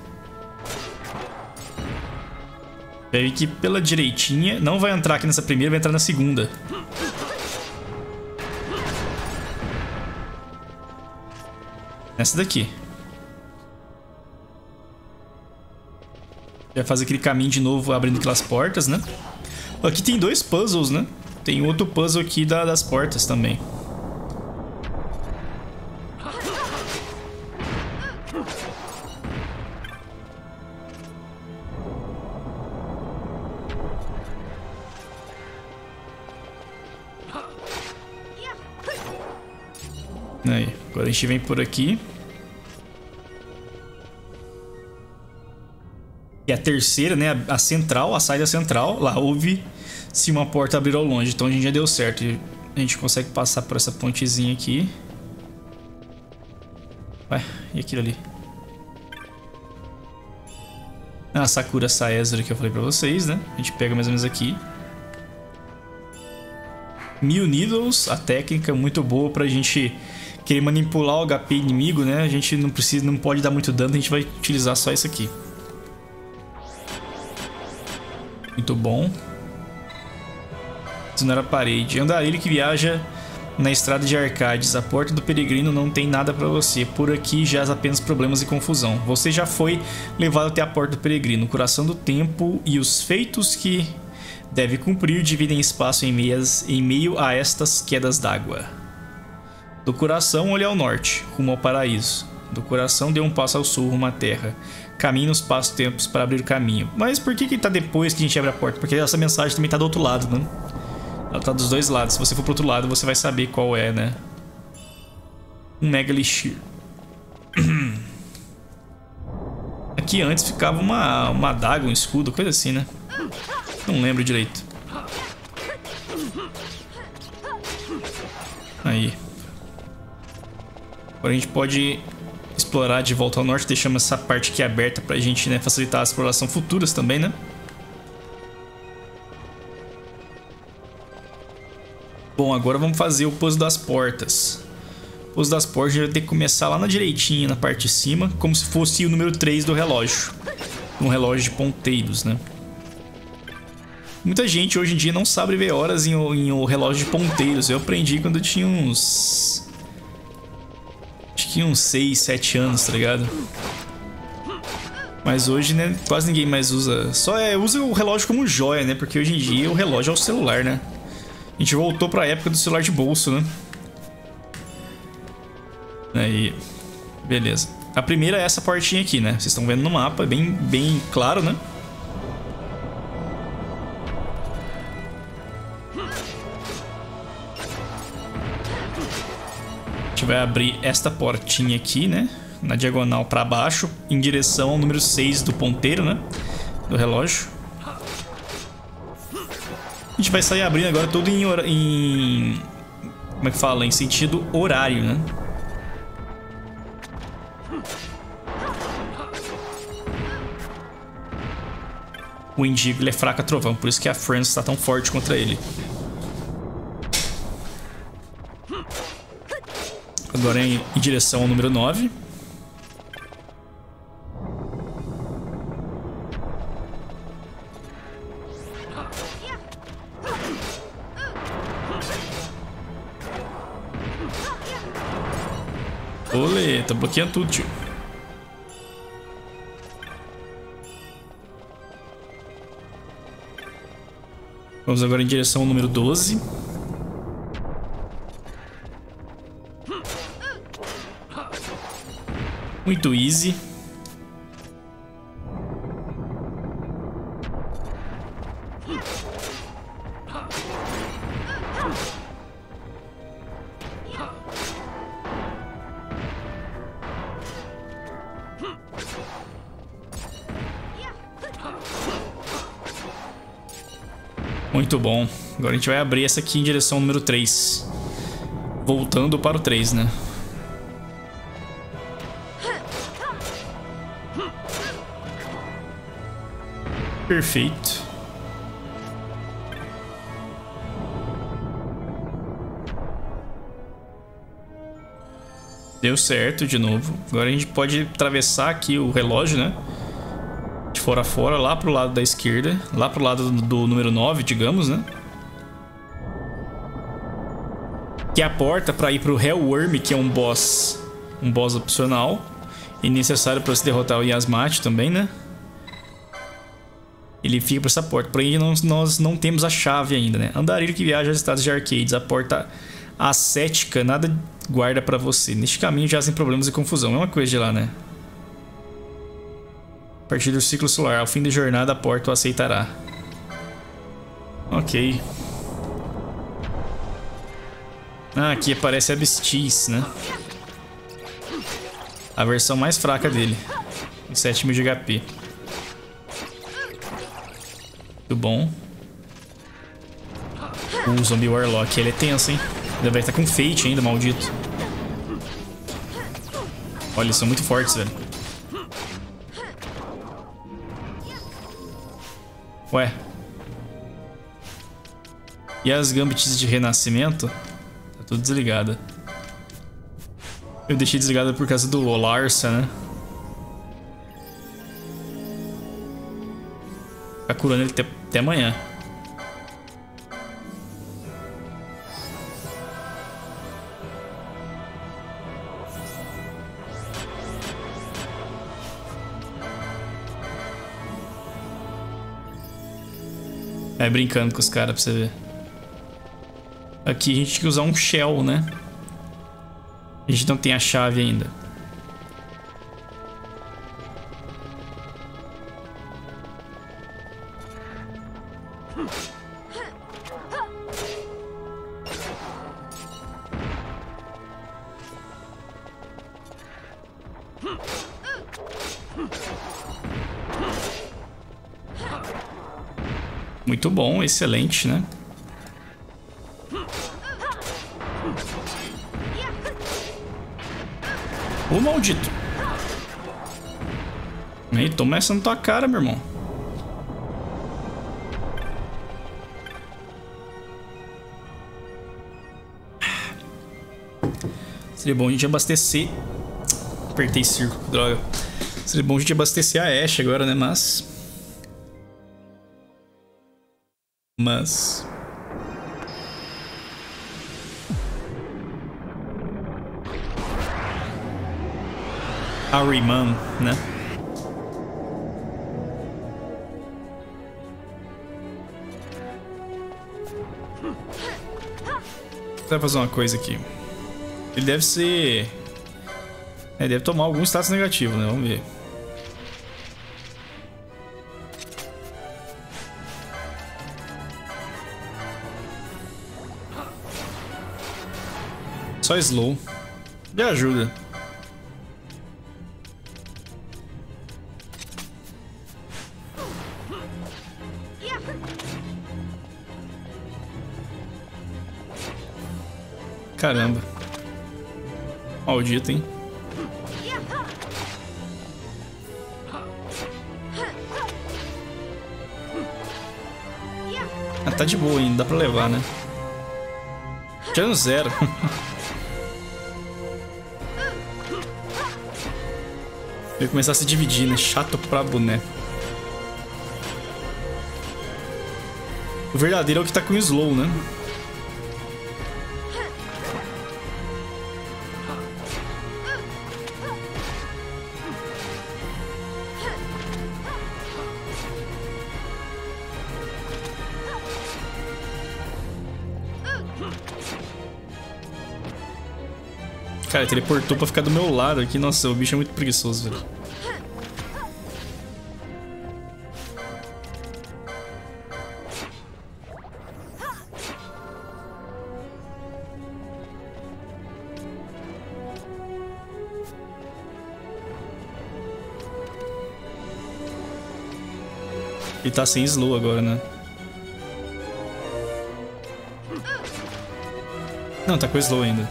Vai vir aqui pela direitinha. Não vai entrar aqui nessa primeira, vai entrar na segunda. Essa daqui. Vai fazer aquele caminho de novo, abrindo aquelas portas, né? Aqui tem dois puzzles, né? Tem outro puzzle aqui da, das portas também. Aí, agora a gente vem por aqui. E a terceira, né? A central, a saída central. Lá houve se uma porta abrir ao longe. Então a gente já deu certo. A gente consegue passar por essa pontezinha aqui. Ué, e aquilo ali? Ah, Sakura Saezura que eu falei pra vocês, né? A gente pega mais ou menos aqui. Mil Needles, a técnica muito boa pra gente querer manipular o H P inimigo, né? A gente não precisa, não pode dar muito dano, a gente vai utilizar só isso aqui. Muito bom. Desonar a parede. Andarilho que viaja na estrada de Arcades. A porta do peregrino não tem nada pra você. Por aqui jaz apenas problemas e confusão. Você já foi levado até a porta do peregrino. O coração do tempo e os feitos que deve cumprir dividem espaço em, meias, em meio a estas quedas d'água. Do coração, olhe ao norte, rumo ao paraíso. Do coração, dê um passo ao sul, rumo à terra. Caminhe nos passos-tempos para abrir caminho. Mas por que que tá depois que a gente abre a porta? Porque essa mensagem também tá do outro lado, né? Ela tá dos dois lados. Se você for pro outro lado, você vai saber qual é, né? Um Mega Elixir. Aqui antes ficava uma, uma adaga, um escudo, coisa assim, né? Não lembro direito. Aí. Agora a gente pode explorar de volta ao norte. Deixamos essa parte aqui aberta pra gente, né, facilitar a exploração futuras também, né? Bom, agora vamos fazer o Puzzle das Portas. O Puzzle das Portas a gente vai ter que começar lá na direitinha, na parte de cima, como se fosse o número três do relógio. Um relógio de ponteiros, né? Muita gente hoje em dia não sabe ver horas em o, em o relógio de ponteiros. Eu aprendi quando eu tinha uns... Acho que uns seis, sete anos, tá ligado? Mas hoje, né, quase ninguém mais usa... Só é, usa o relógio como joia, né? Porque hoje em dia o relógio é o celular, né? A gente voltou pra época do celular de bolso, né? Aí... Beleza. A primeira é essa portinha aqui, né? Vocês estão vendo no mapa, é bem, bem claro, né? A gente vai abrir esta portinha aqui, né? Na diagonal pra baixo, em direção ao número seis do ponteiro, né? Do relógio. A gente vai sair abrindo agora tudo em, em... Como é que fala? Em sentido horário, né? O Indigo, ele é fraco a trovão, por isso que a Franz está tão forte contra ele. Agora em, em direção ao número nove. Olê, tá bloqueando tudo, tio. Vamos agora em direção ao número doze. Muito easy. Muito bom. Agora a gente vai abrir essa aqui em direção ao número três. Voltando para o três, né? Perfeito. Deu certo de novo. Agora a gente pode atravessar aqui o relógio, né? De fora a fora, lá pro lado da esquerda. Lá pro lado do, do número nove, digamos, né? Que é a porta para ir pro Hellworm, que é um boss. Um boss opcional. E necessário para se derrotar o Yasmati também, né? Ele fica para essa porta. Porém, nós, nós não temos a chave ainda, né? Andarilho que viaja às estados de Arcades. A porta ascética nada guarda para você. Neste caminho já tem problemas e confusão. É uma coisa de lá, né? A partir do ciclo solar, ao fim da jornada, a porta o aceitará. Ok. Ah, aqui aparece a Bestis, né? A versão mais fraca dele. sete mil de H P. Muito bom. O Zombie Warlock, ele é tenso, hein? Ainda vai estar com Fate ainda, maldito. Olha, eles são muito fortes, velho. Ué. E as gambits de renascimento? Tá tudo desligada. Eu deixei desligada por causa do Larsa, né? Tá curando ele até, até amanhã. É, brincando com os caras pra você ver. Aqui a gente tem que usar um shell, né? A gente não tem a chave ainda. Muito bom, excelente, né? Ô, maldito! Aí, toma essa na tua cara, meu irmão. Seria bom a gente abastecer. Apertei circo, droga. Seria bom a gente abastecer a Ashe agora, né? Mas... Mas... Ahriman, né? Vai fazer uma coisa aqui. Ele deve ser... É, deve tomar algum status negativo, né? Vamos ver. Só slow. Me ajuda. Caramba. Maldito, hein? Ah, tá de boa ainda, dá pra levar, né? Dano zero. Vai começar a se dividir, né? Chato pra boné. O verdadeiro é o que tá com o slow, né? Cara, teleportou pra ficar do meu lado aqui. Nossa, o bicho é muito preguiçoso, velho. Ele tá sem slow agora, né? Não, tá com slow ainda.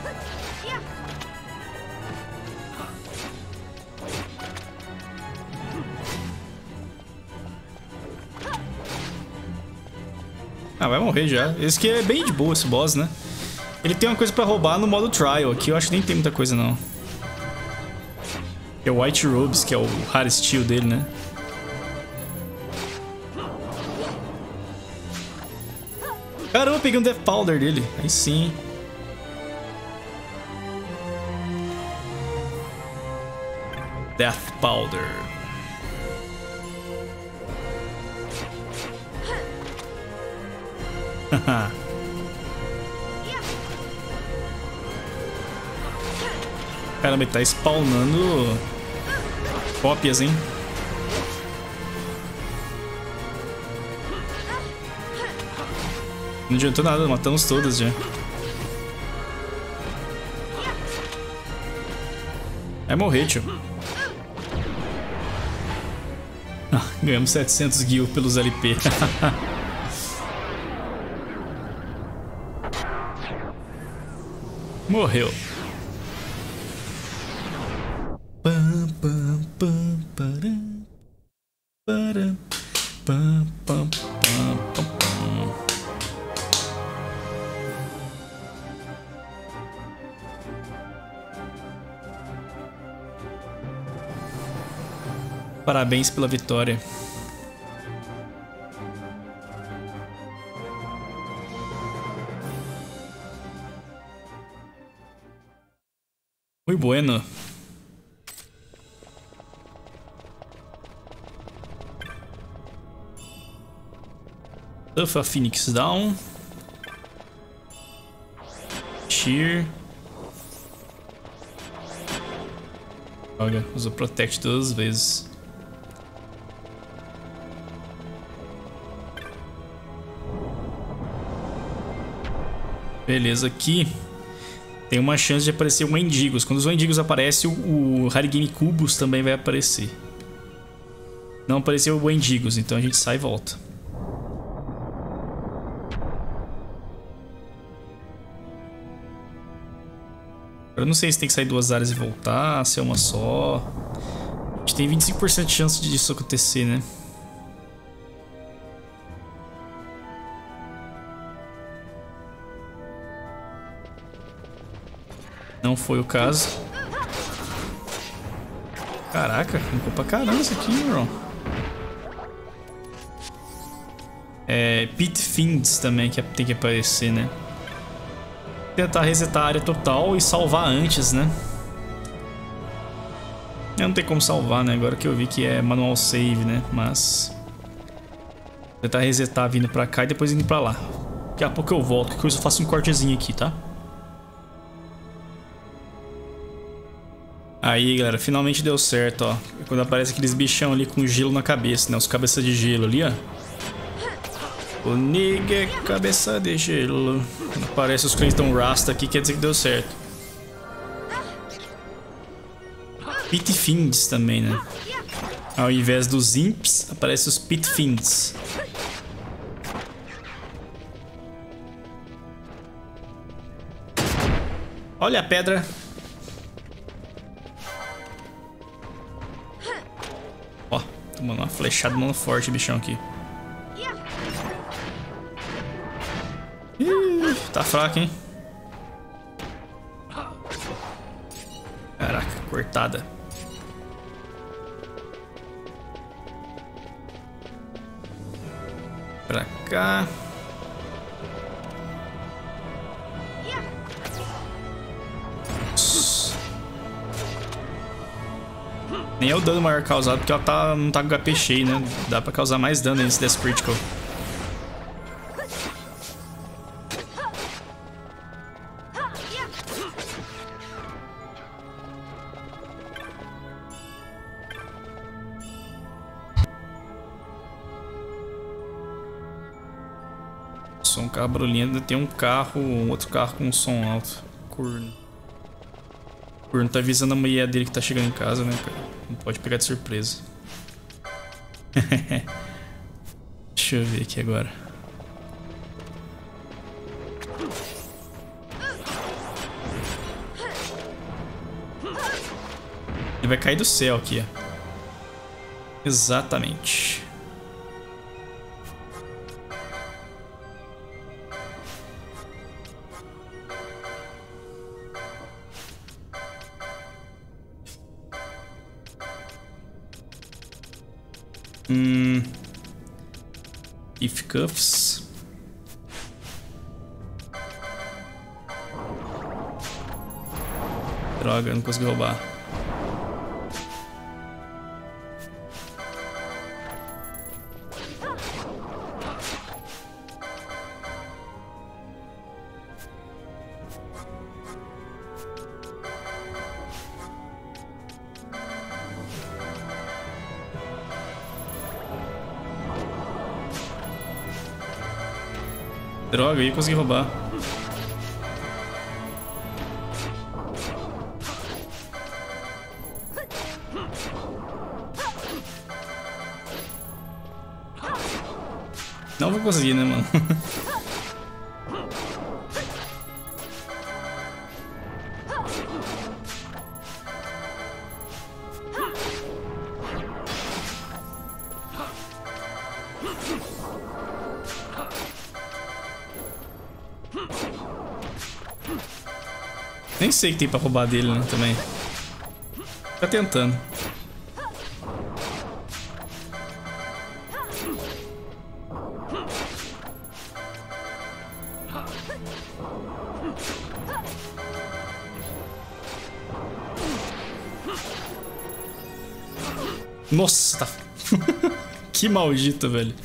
Ah, vai morrer já. Esse aqui é bem de boa, esse boss, né? Ele tem uma coisa pra roubar no modo trial. Aqui eu acho que nem tem muita coisa, não. É o White Robes, que é o Hard Steel dele, né? Caramba, peguei um Death Powder dele. Aí sim. Death Powder. Caramba, ele tá spawnando cópias, hein? Não adiantou nada, matamos todas já. Vai morrer, tio. Ah, ganhamos setecentos gil pelos L P. Parabéns pela vitória. Muy bueno. Tough a Phoenix down. Shear. Olha, usou Protect duas vezes. Beleza, aqui tem uma chance de aparecer o Wendigos. Quando os Wendigos aparecem, o, o Harigame Cubos também vai aparecer. Não apareceu o Wendigos, então a gente sai e volta. Eu não sei se tem que sair duas áreas e voltar, se é uma só. A gente tem vinte e cinco por cento de chance disso acontecer, né? Não foi o caso. Caraca, ficou pra caramba isso aqui, bro. É, Pit Fiends também que tem que aparecer, né? Tentar resetar a área total e salvar antes, né? Eu não tem como salvar, né? Agora que eu vi que é manual save, né? Mas... tentar resetar vindo pra cá e depois indo pra lá. Daqui a pouco eu volto, que coisa eu faço um cortezinho aqui, tá? Aí, galera, finalmente deu certo, ó. Quando aparece aqueles bichão ali com gelo na cabeça, né? Os cabeças de gelo ali, ó. O nigga é cabeça de gelo. Quando aparece os Clinton Rasta aqui, quer dizer que deu certo. Pit Fiends também, né? Ao invés dos Imps, aparece os Pit Fiends. Olha a pedra. Ó, tomando uma flechada mano forte, bichão aqui. Ih, tá fraco, hein? Caraca, cortada. Pra cá. Nem é o dano maior causado, porque ela tá, não tá com H P cheio, né? Dá pra causar mais dano nesse Death Critical. Som carro barulhento, tem um carro, um outro carro com um som alto. Corno. Corno tá avisando a mulher dele que tá chegando em casa, né, cara? Não pode pegar de surpresa. Deixa eu ver aqui agora. Ele vai cair do céu aqui, ó. Exatamente. Hum. If Cuffs. Droga, não consegui roubar. Droga, aí consegui roubar. Não vou conseguir, né, mano? Nem sei o que tem pra roubar dele, né, também. Tá tentando. Nossa, tá... Que maldito, velho.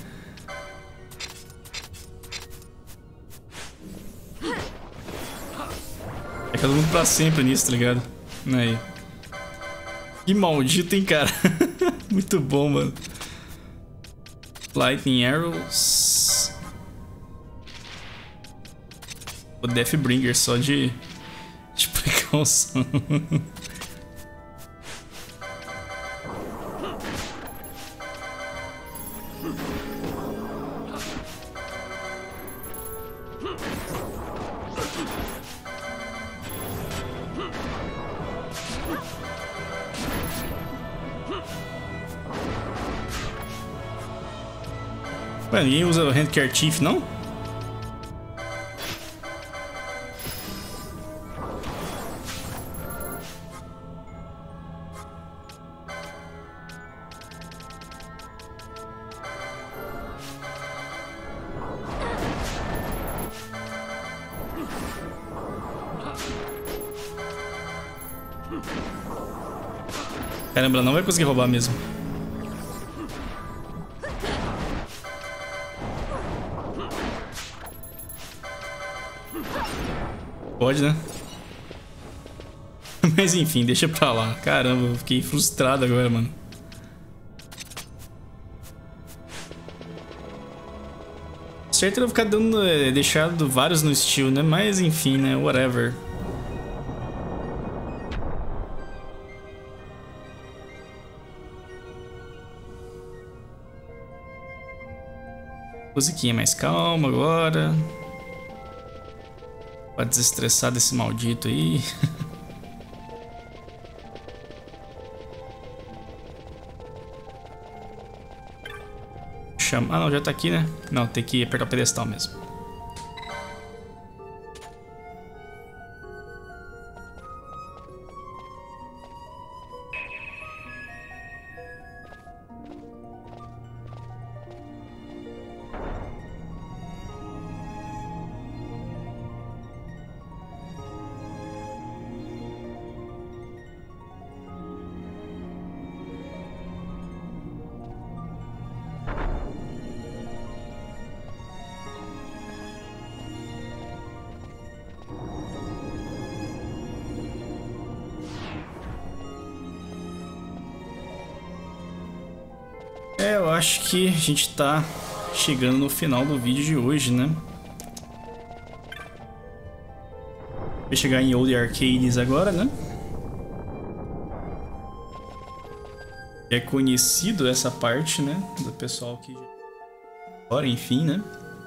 É todo mundo pra sempre nisso, tá ligado? Aí. Que maldito, hein, cara? Muito bom, mano. Lightning Arrows. O Deathbringer só de... de precaução. Ué, ninguém usa o Handkerchief, não? Caramba, ela não vai conseguir roubar mesmo. Pode, né? Mas enfim, deixa pra lá. Caramba, eu fiquei frustrado agora, mano. Certo era ficar dando, é, deixado vários no estilo, né? Mas enfim, né? Whatever. Musiquinha mais calma agora. Pra desestressar desse maldito aí. Chama... Ah, não, já tá aqui, né? Não, tem que apertar o pedestal mesmo. É, eu acho que a gente tá chegando no final do vídeo de hoje, né? Vai chegar em Old Arcades agora, né? É conhecido essa parte, né? Do pessoal que... Agora, enfim, né?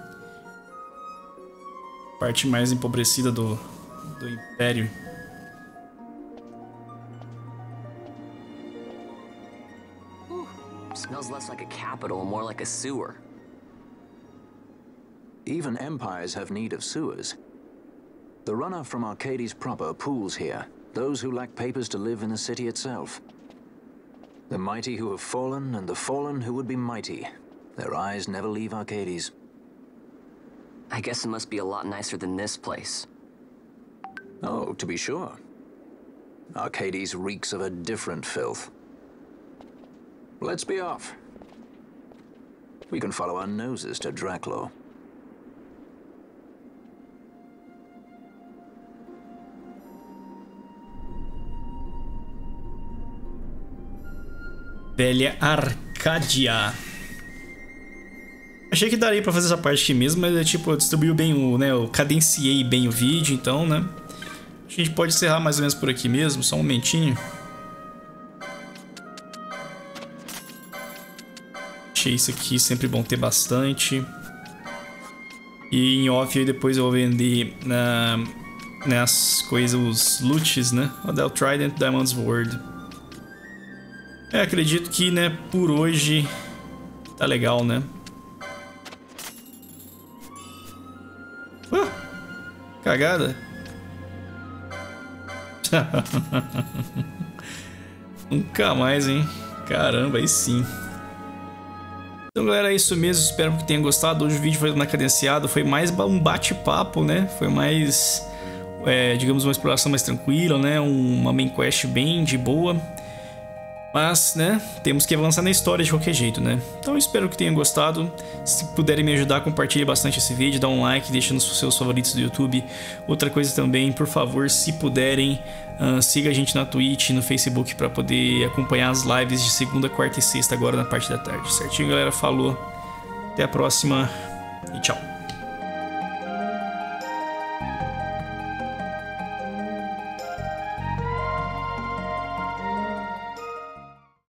Parte mais empobrecida do, do Império. Smells less like a capital and more like a sewer. Even empires have need of sewers. The runoff from Arcades proper pools here, those who lack papers to live in the city itself. The mighty who have fallen, and the fallen who would be mighty. Their eyes never leave Arcades. I guess it must be a lot nicer than this place. Oh, to be sure. Arcades reeks of a different filth. Let's be off. We can follow our noses to Draclo. Velha Arcádia. Achei que daria pra fazer essa parte aqui mesmo, mas é tipo, eu distribuí bem o, né, eu cadenciei bem o vídeo, então, né? A gente pode encerrar mais ou menos por aqui mesmo, só um momentinho. Achei isso aqui sempre bom ter bastante. E em off aí depois eu vou vender uh, né, as coisas, os loots, né? O Del Trident, Diamond's Ward. É, acredito que, né, por hoje tá legal, né? Uh, cagada. Nunca mais, hein? Caramba, aí sim. Então, galera, é isso mesmo. Espero que tenham gostado. Hoje o vídeo foi mais cadenciado. Foi mais um bate-papo, né? Foi mais, é, digamos, uma exploração mais tranquila, né? Uma main quest bem de boa. Mas, né, temos que avançar na história de qualquer jeito, né? Então eu espero que tenham gostado. Se puderem me ajudar, compartilhe bastante esse vídeo, dá um like, deixa nos seus favoritos do YouTube. Outra coisa também, por favor, se puderem, uh, siga a gente na Twitch e no Facebook para poder acompanhar as lives de segunda, quarta e sexta agora na parte da tarde. Certinho, galera? Falou, até a próxima e tchau.